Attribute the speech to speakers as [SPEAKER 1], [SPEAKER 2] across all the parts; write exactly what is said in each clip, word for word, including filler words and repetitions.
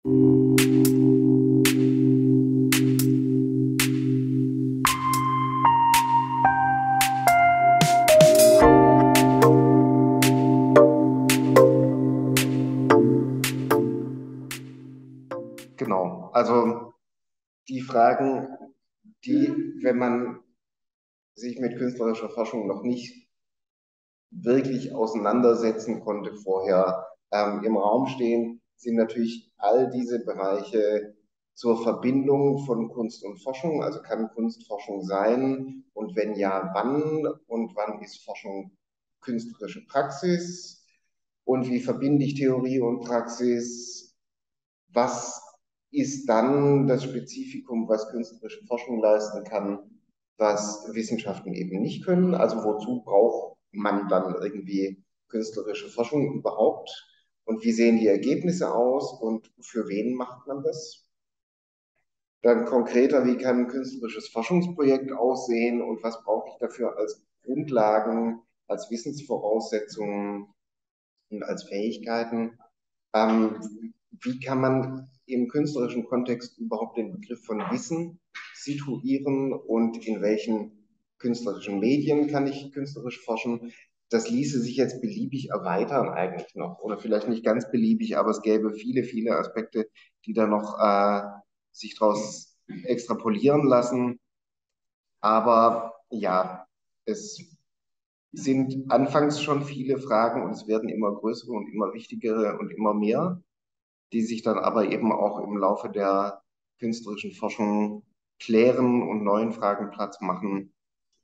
[SPEAKER 1] Genau, also die Fragen, die, wenn man sich mit künstlerischer Forschung noch nicht wirklich auseinandersetzen konnte vorher, ähm, im Raum stehen, sind natürlich all diese Bereiche zur Verbindung von Kunst und Forschung. Also kann Kunst Forschung sein und wenn ja, wann und wann ist Forschung künstlerische Praxis und wie verbinde ich Theorie und Praxis? Was ist dann das Spezifikum, was künstlerische Forschung leisten kann, was Wissenschaften eben nicht können? Also wozu braucht man dann irgendwie künstlerische Forschung überhaupt? Und wie sehen die Ergebnisse aus und für wen macht man das? Dann konkreter, wie kann ein künstlerisches Forschungsprojekt aussehen und was brauche ich dafür als Grundlagen, als Wissensvoraussetzungen und als Fähigkeiten? Ähm, wie kann man im künstlerischen Kontext überhaupt den Begriff von Wissen situieren und in welchen künstlerischen Medien kann ich künstlerisch forschen? Das ließe sich jetzt beliebig erweitern eigentlich noch oder vielleicht nicht ganz beliebig, aber es gäbe viele, viele Aspekte, die da noch äh, sich daraus extrapolieren lassen. Aber ja, es sind anfangs schon viele Fragen und es werden immer größere und immer wichtigere und immer mehr, die sich dann aber eben auch im Laufe der künstlerischen Forschung klären und neuen Fragen Platz machen.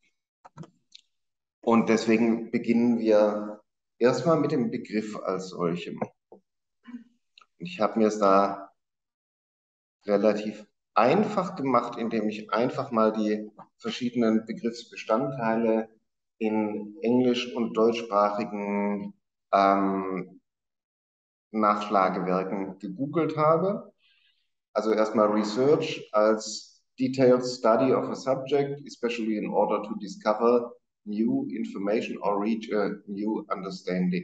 [SPEAKER 1] Und deswegen beginnen wir erstmal mit dem Begriff als solchem. Ich habe mir es da relativ einfach gemacht, indem ich einfach mal die verschiedenen Begriffsbestandteile in englisch- und deutschsprachigen ähm, Nachschlagewerken gegoogelt habe. Also erstmal Research als detailed study of a subject, especially in order to discover new information or reach a new understanding.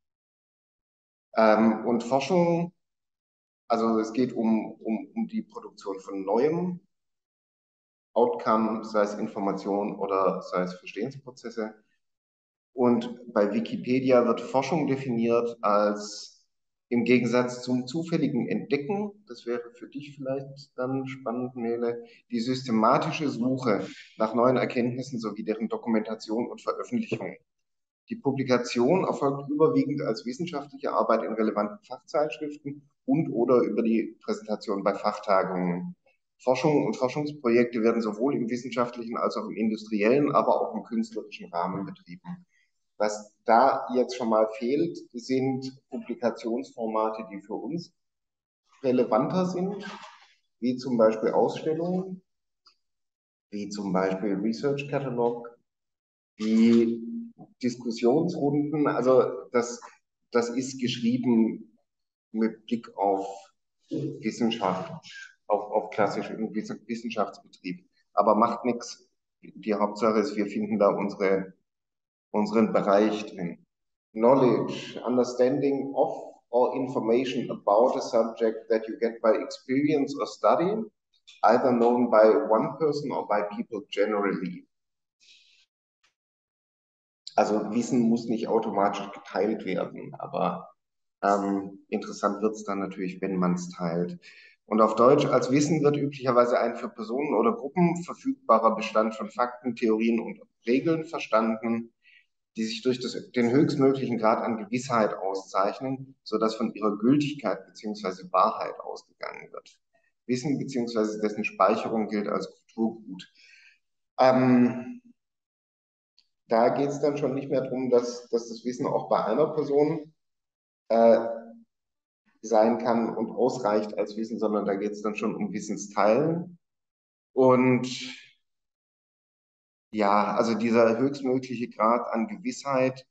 [SPEAKER 1] Ähm, und Forschung, also es geht um, um, um die Produktion von neuem Outcome, sei es Information oder sei es Verstehensprozesse. Und bei Wikipedia wird Forschung definiert als im Gegensatz zum zufälligen Entdecken, das wäre für dich vielleicht dann spannend, Nele, die systematische Suche nach neuen Erkenntnissen sowie deren Dokumentation und Veröffentlichung. Die Publikation erfolgt überwiegend als wissenschaftliche Arbeit in relevanten Fachzeitschriften und oder über die Präsentation bei Fachtagungen. Forschung und Forschungsprojekte werden sowohl im wissenschaftlichen als auch im industriellen, aber auch im künstlerischen Rahmen betrieben. Was da jetzt schon mal fehlt, sind Publikationsformate, die für uns relevanter sind, wie zum Beispiel Ausstellungen, wie zum Beispiel Research Catalog, wie Diskussionsrunden. Also das, das ist geschrieben mit Blick auf Wissenschaft, auf, auf klassischen Wissenschaftsbetrieb. Aber macht nichts. Die Hauptsache ist, wir finden da unsere unseren Bereich drin. Knowledge, understanding of or information about a subject that you get by experience or study, either known by one person or by people generally. Also Wissen muss nicht automatisch geteilt werden, aber ähm, interessant wird es dann natürlich, wenn man es teilt. Und auf Deutsch als Wissen wird üblicherweise ein für Personen oder Gruppen verfügbarer Bestand von Fakten, Theorien und Regeln verstanden, die sich durch das, den höchstmöglichen Grad an Gewissheit auszeichnen, sodass von ihrer Gültigkeit bzw. Wahrheit ausgegangen wird. Wissen bzw. dessen Speicherung gilt als Kulturgut. Ähm, da geht es dann schon nicht mehr darum, dass, dass das Wissen auch bei einer Person äh, sein kann und ausreicht als Wissen, sondern da geht es dann schon um Wissensteilen. Und ja, also dieser höchstmögliche Grad an Gewissheit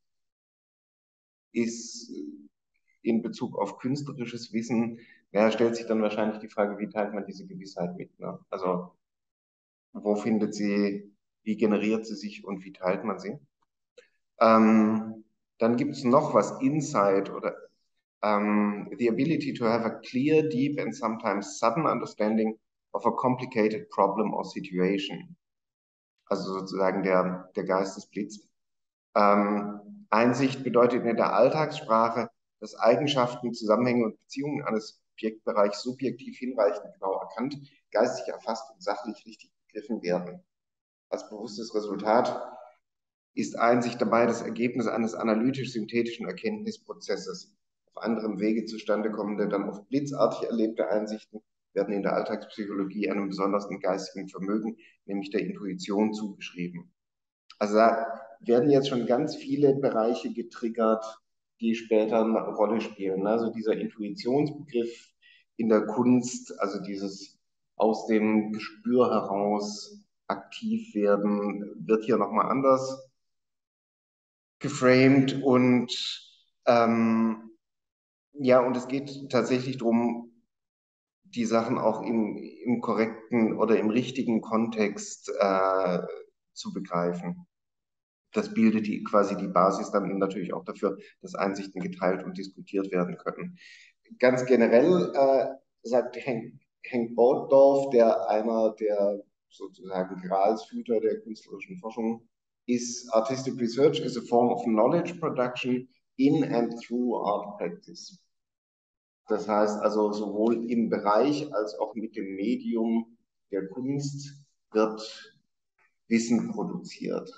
[SPEAKER 1] ist in Bezug auf künstlerisches Wissen, ja, stellt sich dann wahrscheinlich die Frage, wie teilt man diese Gewissheit mit? Ne? Also wo findet sie, wie generiert sie sich und wie teilt man sie? Ähm, dann gibt es noch was, Insight oder um, the ability to have a clear, deep, and sometimes sudden understanding of a complicated problem or situation. Also sozusagen der, der Geistesblitz. Ähm, Einsicht bedeutet in der Alltagssprache, dass Eigenschaften, Zusammenhänge und Beziehungen eines Objektbereichs subjektiv hinreichend genau erkannt, geistig erfasst und sachlich richtig begriffen werden. Als bewusstes Resultat ist Einsicht dabei das Ergebnis eines analytisch-synthetischen Erkenntnisprozesses. Auf anderem Wege zustande kommende, dann oft blitzartig erlebte Einsichten werden in der Alltagspsychologie einem besonderen geistigen Vermögen, nämlich der Intuition, zugeschrieben. Also da werden jetzt schon ganz viele Bereiche getriggert, die später eine Rolle spielen. Also dieser Intuitionsbegriff in der Kunst, also dieses aus dem Gespür heraus aktiv werden, wird hier nochmal anders geframed und ähm, ja, und es geht tatsächlich darum, die Sachen auch im, im korrekten oder im richtigen Kontext äh, zu begreifen. Das bildet die, quasi die Basis dann natürlich auch dafür, dass Einsichten geteilt und diskutiert werden können. Ganz generell äh, sagt Henk, Henk Borgdorf, der einer der sozusagen Gralshüter der künstlerischen Forschung ist, Artistic Research is a form of knowledge production in and through art practice. Das heißt also sowohl im Bereich als auch mit dem Medium der Kunst wird Wissen produziert.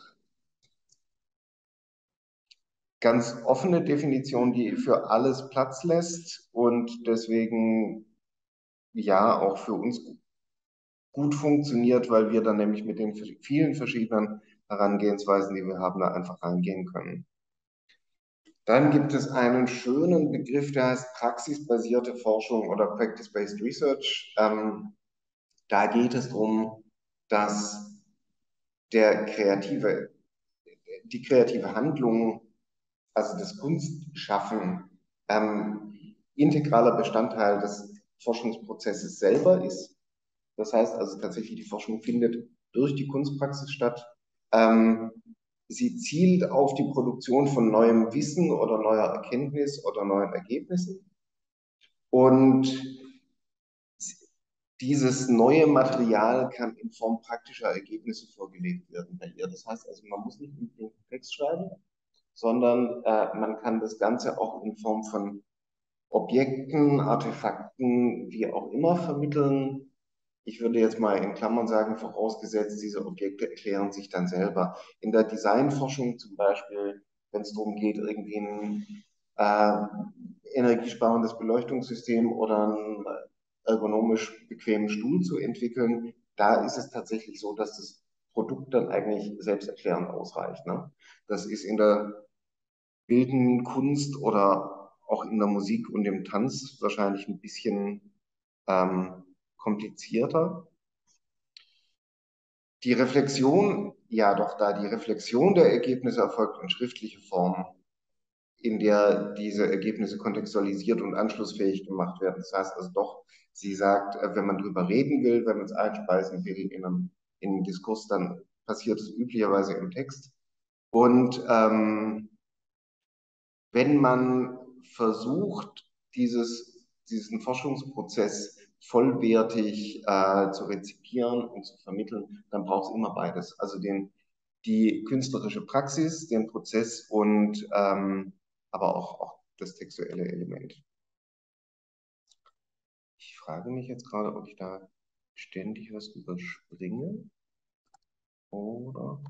[SPEAKER 1] Ganz offene Definition, die für alles Platz lässt und deswegen ja auch für uns gut funktioniert, weil wir dann nämlich mit den vielen verschiedenen Herangehensweisen, die wir haben, da einfach reingehen können. Dann gibt es einen schönen Begriff, der heißt praxisbasierte Forschung oder Practice-Based Research. Ähm, da geht es darum, dass der kreative, die kreative Handlung, also das Kunstschaffen, ähm, integraler Bestandteil des Forschungsprozesses selber ist. Das heißt also tatsächlich, die Forschung findet durch die Kunstpraxis statt. Ähm, sie zielt auf die Produktion von neuem Wissen oder neuer Erkenntnis oder neuen Ergebnissen. Und dieses neue Material kann in Form praktischer Ergebnisse vorgelegt werden bei ihr. Das heißt also, man muss nicht einen Text schreiben, sondern äh, man kann das Ganze auch in Form von Objekten, Artefakten, wie auch immer vermitteln. Ich würde jetzt mal in Klammern sagen, vorausgesetzt, diese Objekte erklären sich dann selber. In der Designforschung zum Beispiel, wenn es darum geht, irgendwie ein äh, energiesparendes Beleuchtungssystem oder einen ergonomisch bequemen Stuhl zu entwickeln, da ist es tatsächlich so, dass das Produkt dann eigentlich selbsterklärend ausreicht. Ne? Das ist in der bildenden Kunst oder auch in der Musik und im Tanz wahrscheinlich ein bisschen ähm, komplizierter. Die Reflexion, ja doch, da die Reflexion der Ergebnisse erfolgt in schriftlicher Form, in der diese Ergebnisse kontextualisiert und anschlussfähig gemacht werden. Das heißt also doch, sie sagt, äh, wenn man drüber reden will, wenn man es einspeisen will in einem, in einem Diskurs, dann passiert es üblicherweise im Text. Und ähm, wenn man versucht, dieses, diesen Forschungsprozess vollwertig äh, zu rezipieren und zu vermitteln, dann braucht es immer beides. Also den, die künstlerische Praxis, den Prozess und ähm, aber auch, auch das textuelle Element. Ich frage mich jetzt gerade, ob ich da ständig was überspringe oder.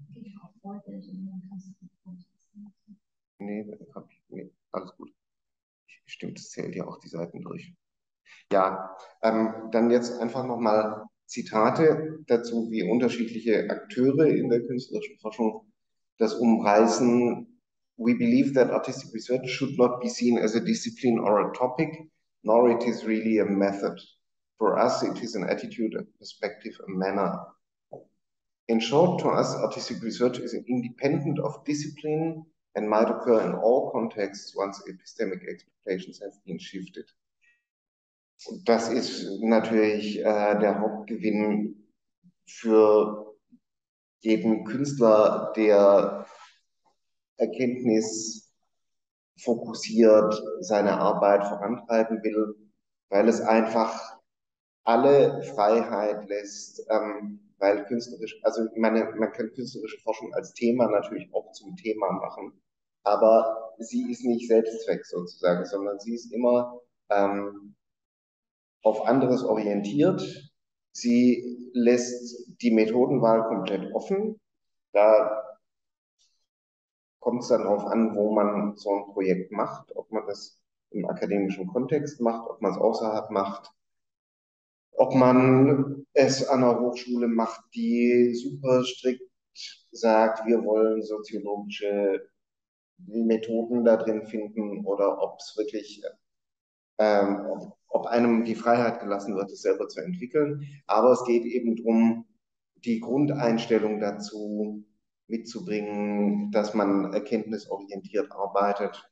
[SPEAKER 1] Nee, hab ich, nee, alles gut. Stimmt, es zählt ja auch die Seiten durch. Ja, ähm, dann jetzt einfach nochmal Zitate dazu, wie unterschiedliche Akteure in der künstlerischen Forschung das umreißen. We believe that artistic research should not be seen as a discipline or a topic, nor it is really a method. For us, it is an attitude, a perspective, a manner. In short, to us, artistic research is independent of discipline and might occur in all contexts once epistemic expectations have been shifted. Das ist natürlich äh, der Hauptgewinn für jeden Künstler, der Erkenntnis fokussiert seine Arbeit vorantreiben will, weil es einfach alle Freiheit lässt, ähm, weil künstlerisch, also meine, man kann künstlerische Forschung als Thema natürlich auch zum Thema machen, aber sie ist nicht Selbstzweck sozusagen, sondern sie ist immer ähm, auf anderes orientiert. Sie lässt die Methodenwahl komplett offen. Da kommt es dann darauf an, wo man so ein Projekt macht, ob man das im akademischen Kontext macht, ob man es außerhalb macht, ob man es an einer Hochschule macht, die super strikt sagt, wir wollen soziologische Methoden da drin finden oder ob es wirklich, ähm, ob, ob einem die Freiheit gelassen wird, es selber zu entwickeln. Aber es geht eben darum, die Grundeinstellung dazu mitzubringen, dass man erkenntnisorientiert arbeitet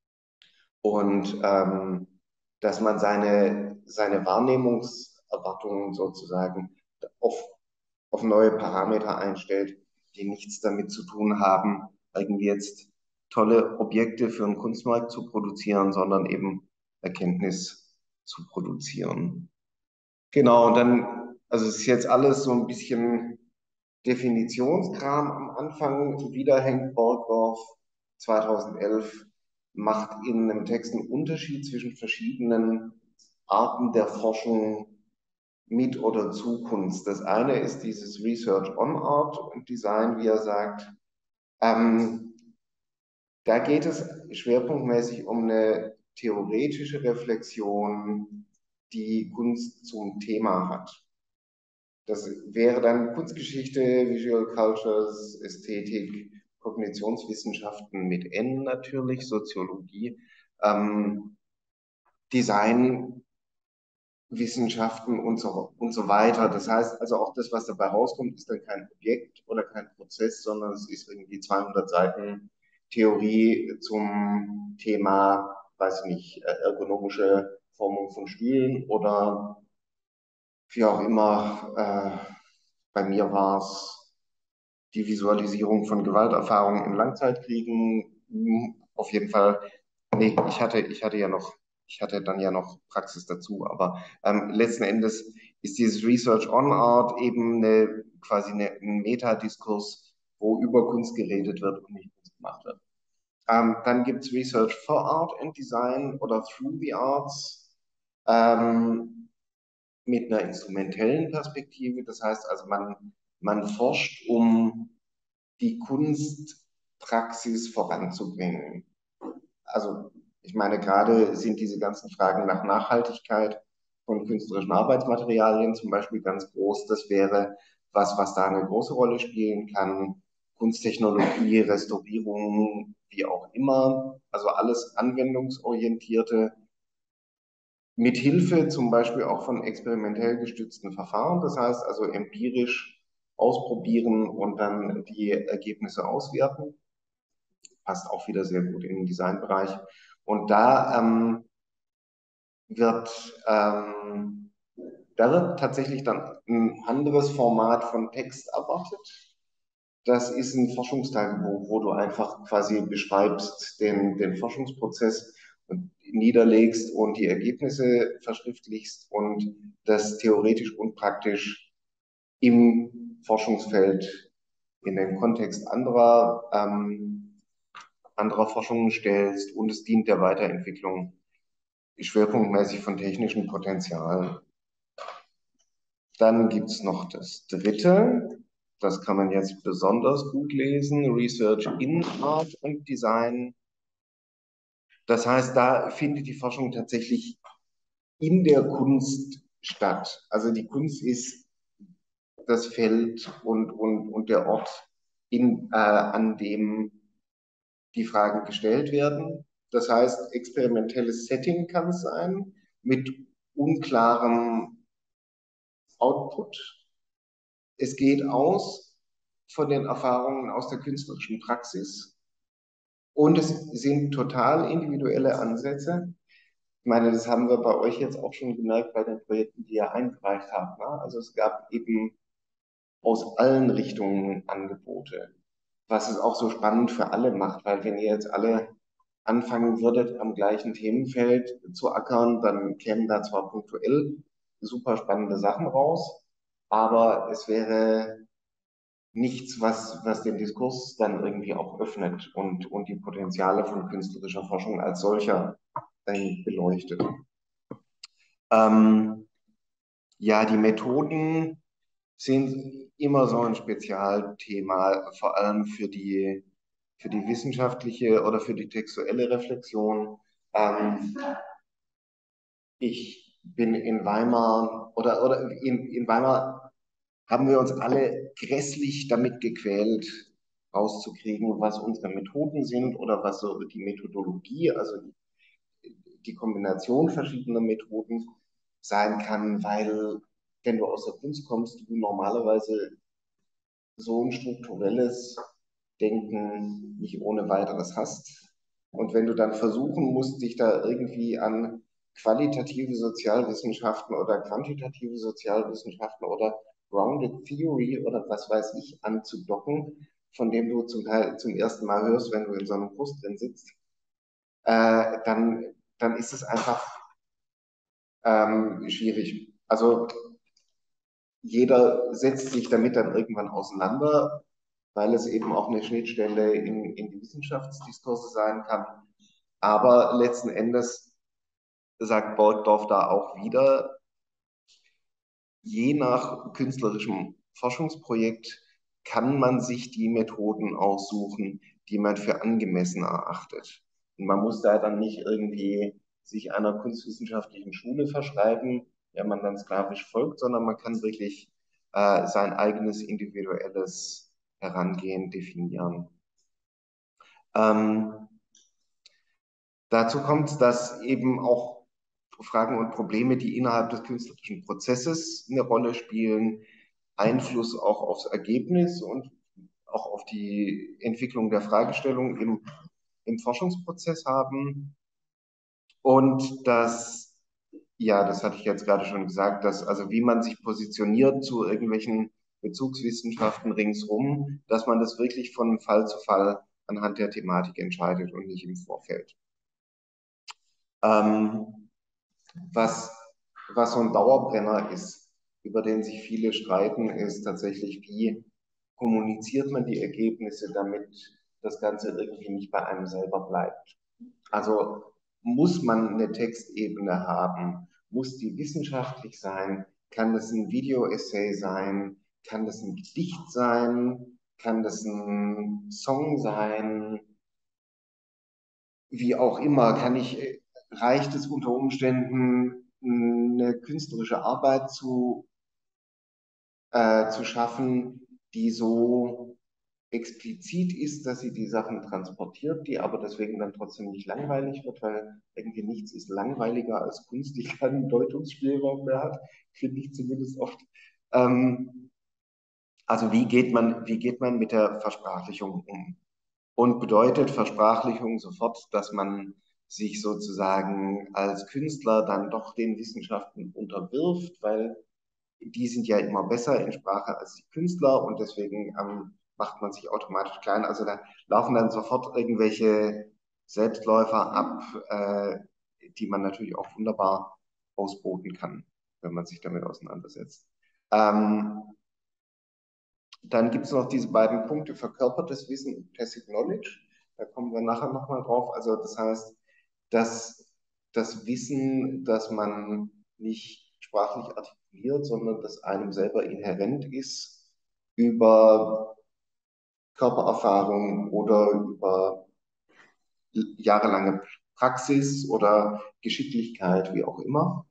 [SPEAKER 1] und ähm, dass man seine, seine Wahrnehmungserwartungen sozusagen auf, auf neue Parameter einstellt, die nichts damit zu tun haben, irgendwie jetzt tolle Objekte für einen Kunstmarkt zu produzieren, sondern eben Erkenntnis zu produzieren. Genau, und dann, also es ist jetzt alles so ein bisschen Definitionskram am Anfang. Wieder hängt Borgdorf zweitausendelf, macht in einem Text einen Unterschied zwischen verschiedenen Arten der Forschung mit oder zu Kunst. Das eine ist dieses Research on Art und Design, wie er sagt. Ähm, Da geht es schwerpunktmäßig um eine theoretische Reflexion, die Kunst zum Thema hat. Das wäre dann Kunstgeschichte, Visual Cultures, Ästhetik, Kognitionswissenschaften mit N natürlich, Soziologie, ähm, Designwissenschaften und so, und so weiter. Das heißt also auch das, was dabei rauskommt, ist dann kein Objekt oder kein Prozess, sondern es ist irgendwie zweihundert Seiten Theorie zum Thema, weiß ich nicht, ergonomische Formung von Stühlen oder wie auch immer. Äh, bei mir war es die Visualisierung von Gewalterfahrungen in Langzeitkriegen. Hm, auf jeden Fall, nee, ich hatte, ich hatte ja noch, ich hatte dann ja noch Praxis dazu, aber ähm, letzten Endes ist dieses Research on Art eben eine, quasi eine, ein Metadiskurs, wo über Kunst geredet wird und nicht Kunst gemacht wird. Ähm, dann gibt es Research for Art and Design oder Through the Arts. Ähm, mit einer instrumentellen Perspektive. Das heißt also, man, man forscht, um die Kunstpraxis voranzubringen. Also ich meine, gerade sind diese ganzen Fragen nach Nachhaltigkeit von künstlerischen Arbeitsmaterialien zum Beispiel ganz groß. Das wäre was, was da eine große Rolle spielen kann. Kunsttechnologie, Restaurierung, wie auch immer. Also alles anwendungsorientierte mit Hilfe zum Beispiel auch von experimentell gestützten Verfahren, das heißt also empirisch ausprobieren und dann die Ergebnisse auswerten. Passt auch wieder sehr gut in den Designbereich. Und da ähm, wird, ähm, da wird tatsächlich dann ein anderes Format von Text erwartet. Das ist ein Forschungstagebuch, wo du einfach quasi beschreibst den, den Forschungsprozess und niederlegst und die Ergebnisse verschriftlichst und das theoretisch und praktisch im Forschungsfeld in den Kontext anderer, ähm, anderer Forschungen stellst und es dient der Weiterentwicklung schwerpunktmäßig von technischen Potenzialen. Dann gibt es noch das dritte, das kann man jetzt besonders gut lesen, Research in Art and Design. Das heißt, da findet die Forschung tatsächlich in der Kunst statt. Also die Kunst ist das Feld und, und, und der Ort, in, äh, an dem die Fragen gestellt werden. Das heißt, experimentelles Setting kann es sein mit unklarem Output. Es geht aus von den Erfahrungen aus der künstlerischen Praxis und es sind total individuelle Ansätze. Ich meine, das haben wir bei euch jetzt auch schon gemerkt bei den Projekten, die ihr eingereicht habt. Ne? Also es gab eben aus allen Richtungen Angebote, was es auch so spannend für alle macht, weil wenn ihr jetzt alle anfangen würdet, am gleichen Themenfeld zu ackern, dann kämen da zwar punktuell super spannende Sachen raus, aber es wäre nichts, was, was den Diskurs dann irgendwie auch öffnet und, und die Potenziale von künstlerischer Forschung als solcher dann beleuchtet. Ähm, ja, die Methoden sind immer so ein Spezialthema, vor allem für die, für die wissenschaftliche oder für die textuelle Reflexion. Ähm, ich bin in Weimar oder, oder in, in Weimar haben wir uns alle grässlich damit gequält, rauszukriegen, was unsere Methoden sind oder was so die Methodologie, also die, die Kombination verschiedener Methoden sein kann, weil wenn du aus der Kunst kommst, du normalerweise so ein strukturelles Denken nicht ohne weiteres hast. Und wenn du dann versuchen musst, dich da irgendwie an qualitative Sozialwissenschaften oder quantitative Sozialwissenschaften oder Grounded Theory oder was weiß ich anzudocken, von dem du zum Teil zum ersten Mal hörst, wenn du in so einem Kurs drin sitzt, äh, dann, dann ist es einfach ähm, schwierig. Also jeder setzt sich damit dann irgendwann auseinander, weil es eben auch eine Schnittstelle in, in die Wissenschaftsdiskurse sein kann. Aber letzten Endes sagt Borgdorf da auch wieder, je nach künstlerischem Forschungsprojekt kann man sich die Methoden aussuchen, die man für angemessen erachtet. Und man muss da dann nicht irgendwie sich einer kunstwissenschaftlichen Schule verschreiben, der man dann sklavisch folgt, sondern man kann wirklich äh, sein eigenes individuelles Herangehen definieren. Ähm, Dazu kommt, dass eben auch Fragen und Probleme, die innerhalb des künstlerischen Prozesses eine Rolle spielen, Einfluss auch aufs Ergebnis und auch auf die Entwicklung der Fragestellung im, im Forschungsprozess haben. Und dass, ja, das hatte ich jetzt gerade schon gesagt, dass also wie man sich positioniert zu irgendwelchen Bezugswissenschaften ringsrum, dass man das wirklich von Fall zu Fall anhand der Thematik entscheidet und nicht im Vorfeld. Ähm, was, was so ein Dauerbrenner ist, über den sich viele streiten, ist tatsächlich, wie kommuniziert man die Ergebnisse, damit das Ganze irgendwie nicht bei einem selber bleibt. Also muss man eine Textebene haben? Muss die wissenschaftlich sein? Kann das ein Video-Essay sein? Kann das ein Gedicht sein? Kann das ein Song sein? Wie auch immer, kann ich, reicht es unter Umständen, eine künstlerische Arbeit zu, äh, zu schaffen, die so explizit ist, dass sie die Sachen transportiert, die aber deswegen dann trotzdem nicht langweilig wird, weil irgendwie nichts ist langweiliger als Kunst, die keinen Deutungsspielraum mehr hat, finde ich zumindest oft. Ähm, also wie geht man, wie geht man mit der Versprachlichung um? Und bedeutet Versprachlichung sofort, dass man sich sozusagen als Künstler dann doch den Wissenschaften unterwirft, weil die sind ja immer besser in Sprache als die Künstler und deswegen ähm, macht man sich automatisch klein. Also da laufen dann sofort irgendwelche Selbstläufer ab, äh, die man natürlich auch wunderbar ausboten kann, wenn man sich damit auseinandersetzt. Ähm, Dann gibt es noch diese beiden Punkte, verkörpertes Wissen und Tacit Knowledge. Da kommen wir nachher nochmal drauf. Also das heißt, dass das Wissen, das man nicht sprachlich artikuliert, sondern das einem selber inhärent ist, über Körpererfahrung oder über jahrelange Praxis oder Geschicklichkeit, wie auch immer.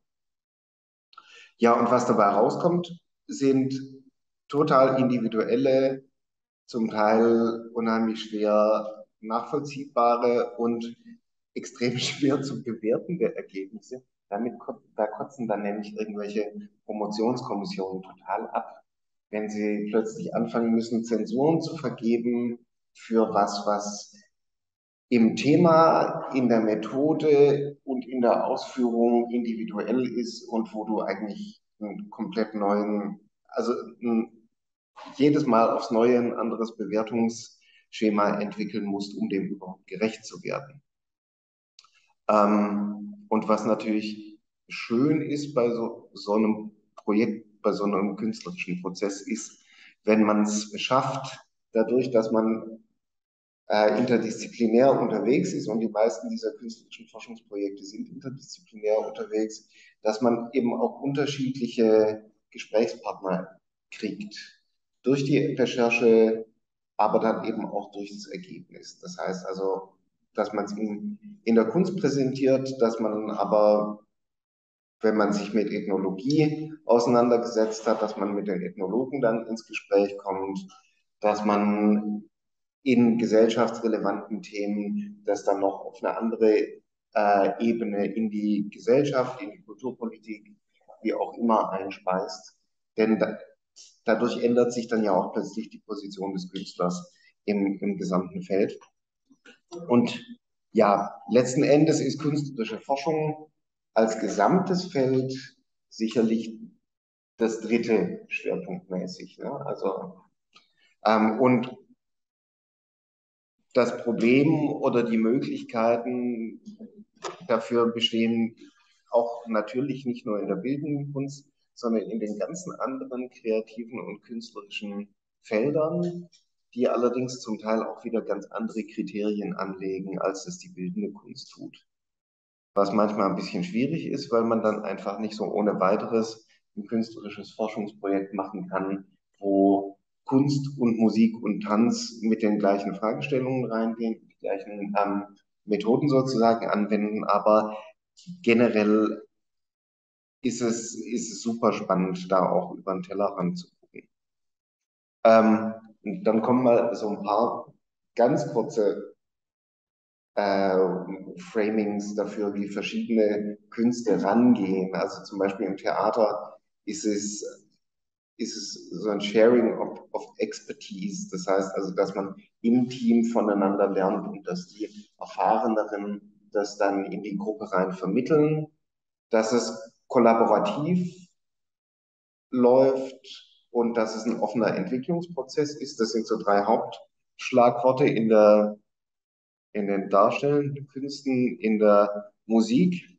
[SPEAKER 1] Ja, und was dabei rauskommt, sind total individuelle, zum Teil unheimlich schwer nachvollziehbare und extrem schwer zu bewertende Ergebnisse. Damit, da kotzen dann nämlich irgendwelche Promotionskommissionen total ab, wenn sie plötzlich anfangen müssen, Zensuren zu vergeben für was, was im Thema, in der Methode und in der Ausführung individuell ist und wo du eigentlich einen komplett neuen, also ein jedes Mal aufs Neue ein anderes Bewertungsschema entwickeln musst, um dem überhaupt gerecht zu werden. Ähm, und was natürlich schön ist bei so, so einem Projekt, bei so einem künstlerischen Prozess ist, wenn man es schafft, dadurch, dass man äh, interdisziplinär unterwegs ist und die meisten dieser künstlerischen Forschungsprojekte sind interdisziplinär unterwegs, dass man eben auch unterschiedliche Gesprächspartner kriegt. Durch die Recherche, aber dann eben auch durch das Ergebnis. Das heißt also, dass man es in, in der Kunst präsentiert, dass man aber, wenn man sich mit Ethnologie auseinandergesetzt hat, dass man mit den Ethnologen dann ins Gespräch kommt, dass man in gesellschaftsrelevanten Themen das dann noch auf eine andere äh, Ebene in die Gesellschaft, in die Kulturpolitik, wie auch immer einspeist. Denn da, dadurch ändert sich dann ja auch plötzlich die Position des Künstlers im, im gesamten Feld. Und ja, letzten Endes ist künstlerische Forschung als gesamtes Feld sicherlich das dritte schwerpunktmäßig. Ne? Also, ähm, und das Problem oder die Möglichkeiten dafür bestehen auch natürlich nicht nur in der bildenden Kunst, sondern in den ganzen anderen kreativen und künstlerischen Feldern, die allerdings zum Teil auch wieder ganz andere Kriterien anlegen, als es die bildende Kunst tut. Was manchmal ein bisschen schwierig ist, weil man dann einfach nicht so ohne weiteres ein künstlerisches Forschungsprojekt machen kann, wo Kunst und Musik und Tanz mit den gleichen Fragestellungen reingehen, die gleichen ähm, Methoden sozusagen anwenden, aber generell ist es, ist es super spannend, da auch über den Tellerrand zu gucken. Ähm, und dann kommen mal so ein paar ganz kurze äh, Framings dafür, wie verschiedene Künste rangehen. Also zum Beispiel im Theater ist es, ist es so ein Sharing of, of Expertise. Das heißt also, dass man im Team voneinander lernt und dass die Erfahreneren das dann in die Gruppe rein vermitteln, dass es kollaborativ läuft und dass es ein offener Entwicklungsprozess ist. Das sind so drei Hauptschlagworte in der in den darstellenden Künsten, in der Musik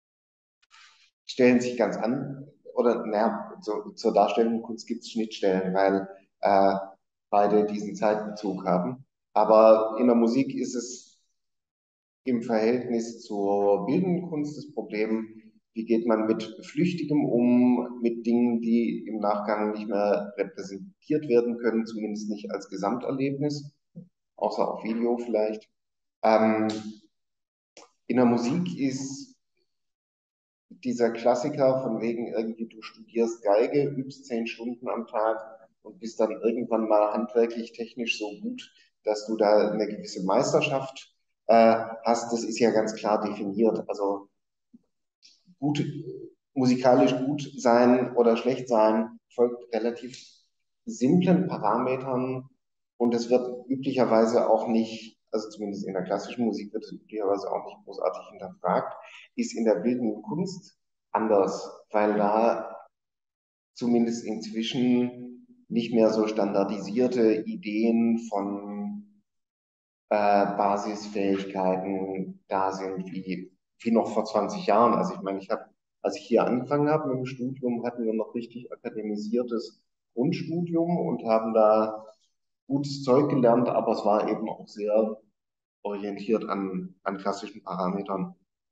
[SPEAKER 1] stellen sich ganz an, oder naja, so, zur darstellenden Kunst gibt es Schnittstellen, weil äh, beide diesen Zeitbezug haben. Aber in der Musik ist es im Verhältnis zur bildenden Kunst das Problem, wie geht man mit Flüchtigem um, mit Dingen, die im Nachgang nicht mehr repräsentiert werden können, zumindest nicht als Gesamterlebnis, außer auf Video vielleicht. Ähm, in der Musik ist dieser Klassiker von wegen irgendwie, du studierst Geige, übst zehn Stunden am Tag und bist dann irgendwann mal handwerklich technisch so gut, dass du da eine gewisse Meisterschaft äh, hast. Das ist ja ganz klar definiert. Also gut, musikalisch gut sein oder schlecht sein folgt relativ simplen Parametern und es wird üblicherweise auch nicht, also zumindest in der klassischen Musik wird es üblicherweise auch nicht großartig hinterfragt, ist in der bildenden Kunst anders, weil da zumindest inzwischen nicht mehr so standardisierte Ideen von äh, Basisfähigkeiten da sind wie, wie noch vor zwanzig Jahren. Also ich meine, ich habe, als ich hier angefangen habe mit dem Studium, hatten wir noch richtig akademisiertes Grundstudium und haben da gutes Zeug gelernt, aber es war eben auch sehr orientiert an, an klassischen Parametern.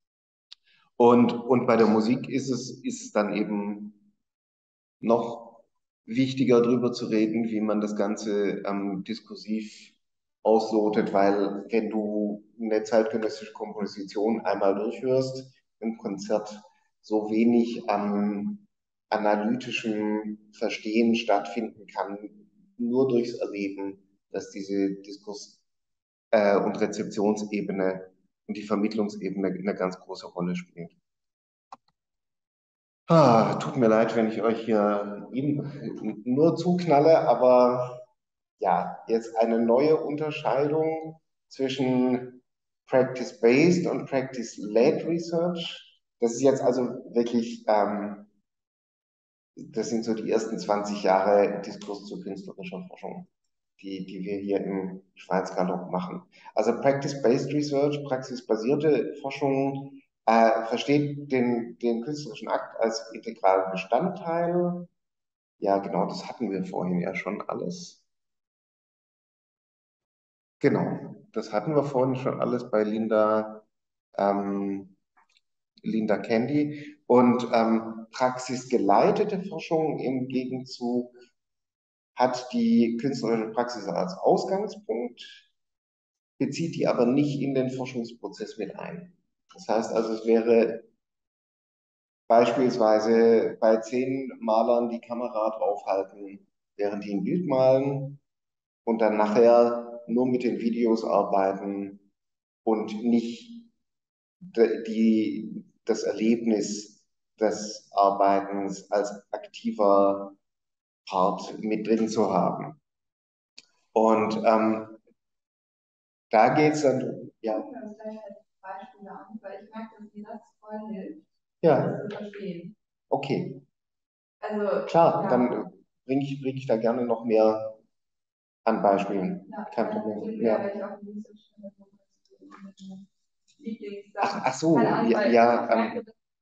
[SPEAKER 1] Und, und bei der Musik ist es, ist es dann eben noch wichtiger darüber zu reden, wie man das Ganze ähm, diskursiv auslotet, weil wenn du eine zeitgenössische Komposition einmal durchhörst im Konzert, so wenig an analytischem Verstehen stattfinden kann, nur durchs Erleben, dass diese Diskurs- äh, und Rezeptionsebene und die Vermittlungsebene eine ganz große Rolle spielt. Ah, tut mir leid, wenn ich euch hier eben nur zuknalle, aber ja, jetzt eine neue Unterscheidung zwischen Practice-Based und Practice-Led Research. Das ist jetzt also wirklich, ähm, das sind so die ersten zwanzig Jahre Diskurs zu künstlerischer Forschung. die, die wir hier im Schweiz-Gallop machen. Also Practice-Based Research, praxisbasierte Forschung, äh, versteht den, den künstlerischen Akt als integralen Bestandteil. Ja, genau, das hatten wir vorhin ja schon alles. Genau, das hatten wir vorhin schon alles bei Linda, ähm, Linda Candy. Und ähm, praxisgeleitete Forschung im Gegenzug hat die künstlerische Praxis als Ausgangspunkt, bezieht die aber nicht in den Forschungsprozess mit ein. Das heißt also, es wäre beispielsweise bei zehn Malern die Kamera draufhalten, während die ein Bild malen und dann nachher nur mit den Videos arbeiten und nicht die, das Erlebnis des Arbeitens als aktiver Part mit drin zu haben. Und ähm, da geht es dann, ja. Ich mir das gleich als Beispiele an, weil ich merke, dass mir das voll hilft, ja, das zu verstehen. Okay. Also, klar, ja, dann bringe ich, bring ich da gerne noch mehr an Beispielen. Ja, kein Problem. Ja. Ach, ach so, ja, ja ähm,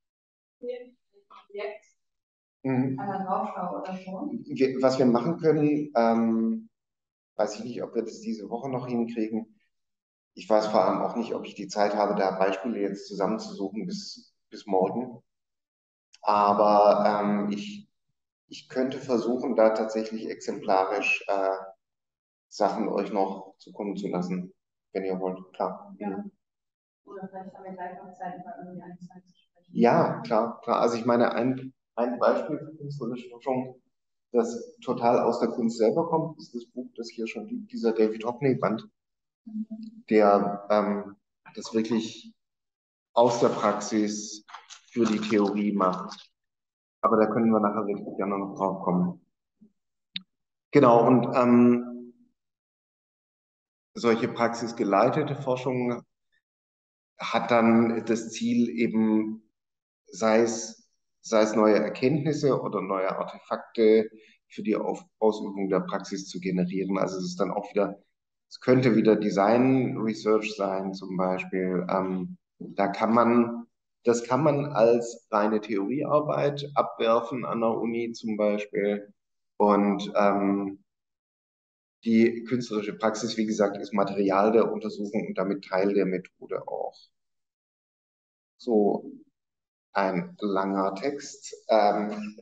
[SPEAKER 1] mhm. wir, was wir machen können, ähm, weiß ich nicht, ob wir das diese Woche noch hinkriegen. Ich weiß vor allem auch nicht, ob ich die Zeit habe, da Beispiele jetzt zusammenzusuchen bis, bis morgen. Aber ähm, ich, ich könnte versuchen, da tatsächlich exemplarisch äh, Sachen euch noch zukommen zu lassen, wenn ihr wollt, klar. Ja. Mhm. Oder vielleicht haben wir gleich noch Zeit, über irgendwie eine Zeit zu sprechen. Ja, klar, klar. Also ich meine, ein, ein Beispiel für künstlerische Forschung, das total aus der Kunst selber kommt, ist das Buch, das hier schon liegt, dieser David Hockney-Band, mhm. der ähm, das wirklich aus der Praxis für die Theorie macht. Aber da können wir nachher wirklich gerne noch drauf kommen. Genau, und ähm, solche praxisgeleitete Forschung hat dann das Ziel eben, sei es, sei es neue Erkenntnisse oder neue Artefakte für die Auf Ausübung der Praxis zu generieren. Also es ist dann auch wieder, es könnte wieder Design Research sein zum Beispiel. Ähm, da kann man, das kann man als reine Theoriearbeit abwerfen an der Uni zum Beispiel. Und ähm, die künstlerische Praxis, wie gesagt, ist Material der Untersuchung und damit Teil der Methode auch. So ein langer Text, ähm,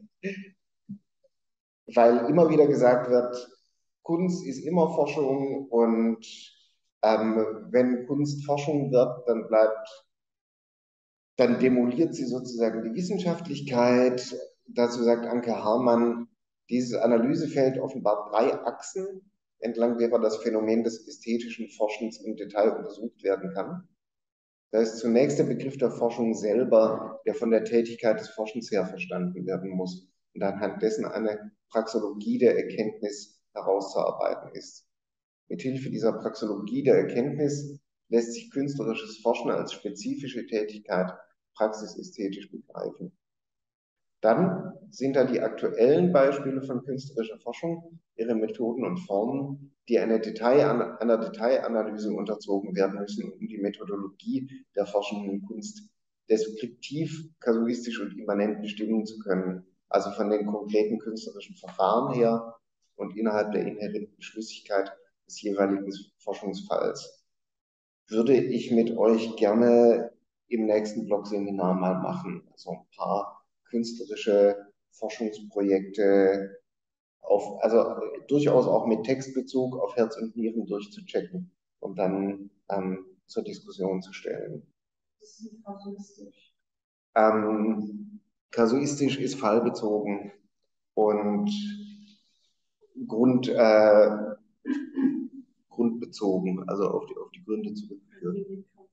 [SPEAKER 1] weil immer wieder gesagt wird, Kunst ist immer Forschung und ähm, wenn Kunst Forschung wird, dann bleibt, dann demoliert sie sozusagen die Wissenschaftlichkeit. Dazu sagt Anke Hamann, dieses Analysefeld offenbart drei Achsen, entlang derer das Phänomen des ästhetischen Forschens im Detail untersucht werden kann. Da ist zunächst der Begriff der Forschung selber, der von der Tätigkeit des Forschens her verstanden werden muss und anhand dessen eine Praxeologie der Erkenntnis herauszuarbeiten ist. Mithilfe dieser Praxeologie der Erkenntnis lässt sich künstlerisches Forschen als spezifische Tätigkeit praxisästhetisch begreifen. Dann sind da die aktuellen Beispiele von künstlerischer Forschung, ihre Methoden und Formen, die einer, Detail, einer Detailanalyse unterzogen werden müssen, um die Methodologie der forschenden Kunst deskriptiv, kasuistisch und immanent bestimmen zu können. Also von den konkreten künstlerischen Verfahren her und innerhalb der inhärenten Schlüssigkeit des jeweiligen Forschungsfalls. Würde ich mit euch gerne im nächsten Blog-Seminar mal machen. Also ein paar künstlerische Forschungsprojekte auf, also durchaus auch mit Textbezug auf Herz und Nieren durchzuchecken und dann ähm, zur Diskussion zu stellen. Das ist kasuistisch. Ähm, kasuistisch ist fallbezogen und Grund, äh, grundbezogen, also auf die, auf die Gründe zurückgeführt.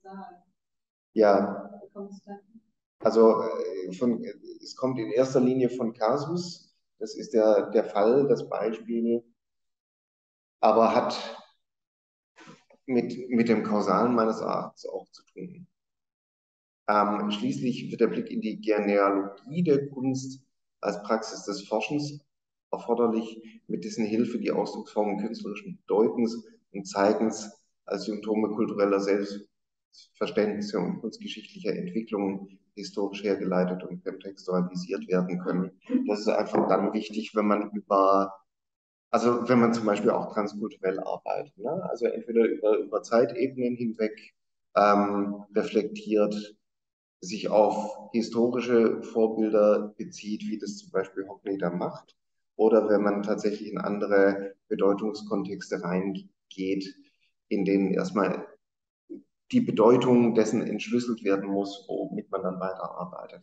[SPEAKER 1] Ja, also äh, von, es kommt in erster Linie von Kasus, das ist der, der Fall, das Beispiel, aber hat mit, mit dem Kausalen meines Erachtens auch zu tun. Ähm, schließlich wird der Blick in die Genealogie der Kunst als Praxis des Forschens erforderlich, mit dessen Hilfe die Ausdrucksformen künstlerischen Bedeutens und Zeigens als Symptome kultureller Selbstverständnisse und kunstgeschichtlicher Entwicklungen historisch hergeleitet und kontextualisiert werden können. Das ist einfach dann wichtig, wenn man über, also wenn man zum Beispiel auch transkulturell arbeitet, ne? Also entweder über, über Zeitebenen hinweg ähm, reflektiert, sich auf historische Vorbilder bezieht, wie das zum Beispiel Hockney macht, oder wenn man tatsächlich in andere Bedeutungskontexte reingeht, in denen erstmal die Bedeutung dessen entschlüsselt werden muss, womit man dann weiterarbeitet.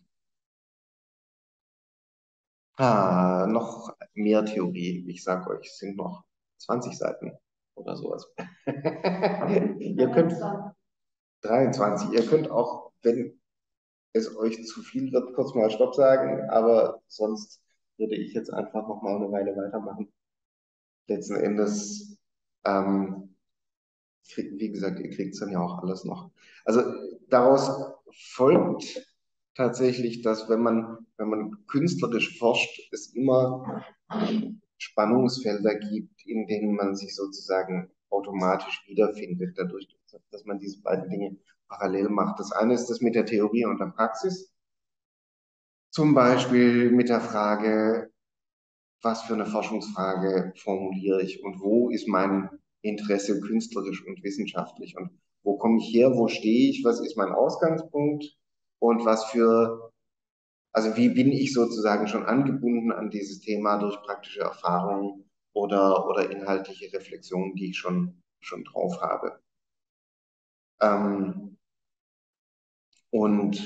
[SPEAKER 1] Ah, noch mehr Theorie. Ich sage euch, es sind noch zwanzig Seiten oder sowas. Ihr könnt dreiundzwanzig. Ihr könnt auch, wenn es euch zu viel wird, kurz mal Stopp sagen, aber sonst würde ich jetzt einfach noch mal eine Weile weitermachen. Letzten Endes, ähm, krieg, wie gesagt, ihr kriegt es dann ja auch alles noch. Also daraus folgt tatsächlich, dass wenn man, wenn man künstlerisch forscht, es immer Spannungsfelder gibt, in denen man sich sozusagen automatisch wiederfindet, dadurch, dass man diese beiden Dinge parallel macht. Das eine ist das mit der Theorie und der Praxis. Zum Beispiel mit der Frage, was für eine Forschungsfrage formuliere ich und wo ist mein Interesse künstlerisch und wissenschaftlich und wo komme ich her, wo stehe ich, was ist mein Ausgangspunkt und was für, also wie bin ich sozusagen schon angebunden an dieses Thema durch praktische Erfahrungen oder, oder inhaltliche Reflexionen, die ich schon, schon drauf habe. Ähm, und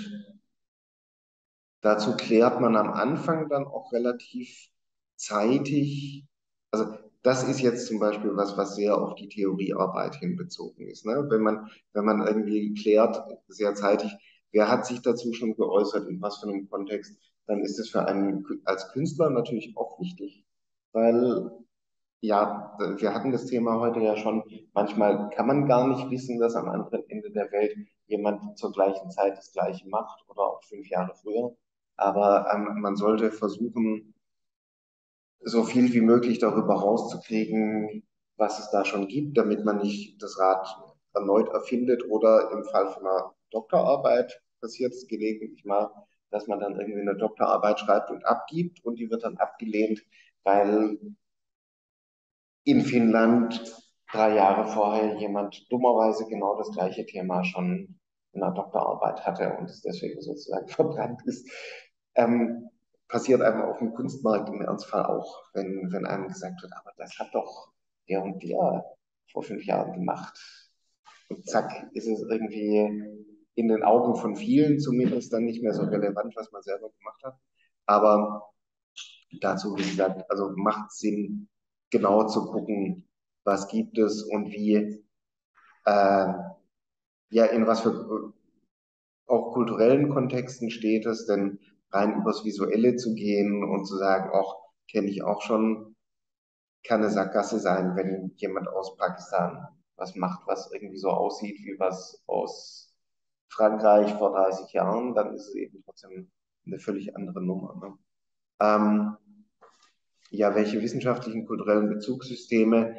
[SPEAKER 1] dazu klärt man am Anfang dann auch relativ zeitig, also das ist jetzt zum Beispiel was, was sehr auf die Theoriearbeit hinbezogen ist. Ne? Wenn man, wenn man irgendwie klärt, sehr zeitig, wer hat sich dazu schon geäußert, in was für einem Kontext, dann ist es für einen als Künstler natürlich auch wichtig, weil ja, wir hatten das Thema heute ja schon. Manchmal kann man gar nicht wissen, dass am anderen Ende der Welt jemand zur gleichen Zeit das Gleiche macht oder auch fünf Jahre früher. Aber ähm, man sollte versuchen, so viel wie möglich darüber rauszukriegen, was es da schon gibt, damit man nicht das Rad erneut erfindet oder im Fall von einer Doktorarbeit passiert es gelegentlich mal, dass man dann irgendwie eine Doktorarbeit schreibt und abgibt und die wird dann abgelehnt, weil in Finnland drei Jahre vorher jemand dummerweise genau das gleiche Thema schon in einer Doktorarbeit hatte und es deswegen sozusagen verbrannt ist. Ähm, passiert einem auf dem Kunstmarkt im Ernstfall auch, wenn, wenn einem gesagt wird, aber das hat doch der und der vor fünf Jahren gemacht. Und zack, ist es irgendwie in den Augen von vielen zumindest dann nicht mehr so relevant, was man selber gemacht hat. Aber dazu, wie gesagt, also macht Sinn, genau zu gucken, was gibt es und wie, äh, ja, in was für auch kulturellen Kontexten steht es, denn rein übers Visuelle zu gehen und zu sagen, auch kenne ich auch schon, kann eine Sackgasse sein, wenn jemand aus Pakistan was macht, was irgendwie so aussieht wie was aus Frankreich vor dreißig Jahren, dann ist es eben trotzdem eine völlig andere Nummer. Ne? Ähm, ja, welche wissenschaftlichen, kulturellen Bezugssysteme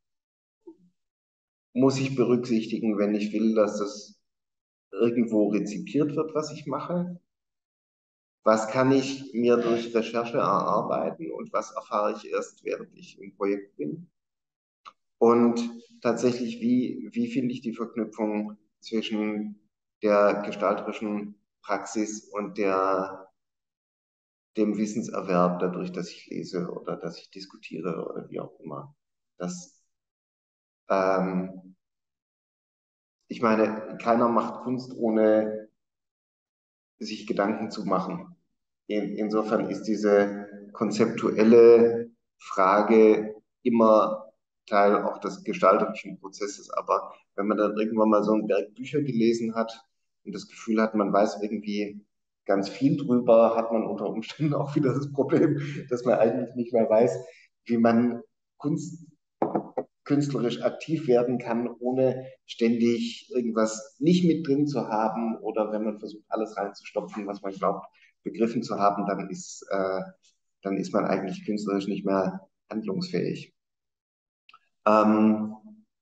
[SPEAKER 1] muss ich berücksichtigen, wenn ich will, dass es irgendwo rezipiert wird, was ich mache? Was kann ich mir durch Recherche erarbeiten und was erfahre ich erst, während ich im Projekt bin? Und tatsächlich, wie, wie finde ich die Verknüpfung zwischen der gestalterischen Praxis und der, dem Wissenserwerb dadurch, dass ich lese oder dass ich diskutiere oder wie auch immer? Das, ähm, ich meine, keiner macht Kunst, ohne sich Gedanken zu machen. In, insofern ist diese konzeptuelle Frage immer Teil auch des gestalterischen Prozesses. Aber wenn man dann irgendwann mal so ein Berg Bücher gelesen hat und das Gefühl hat, man weiß irgendwie ganz viel drüber, hat man unter Umständen auch wieder das Problem, dass man eigentlich nicht mehr weiß, wie man Kunst künstlerisch aktiv werden kann, ohne ständig irgendwas nicht mit drin zu haben oder wenn man versucht, alles reinzustopfen, was man glaubt, begriffen zu haben, dann ist, äh, dann ist man eigentlich künstlerisch nicht mehr handlungsfähig. Ähm,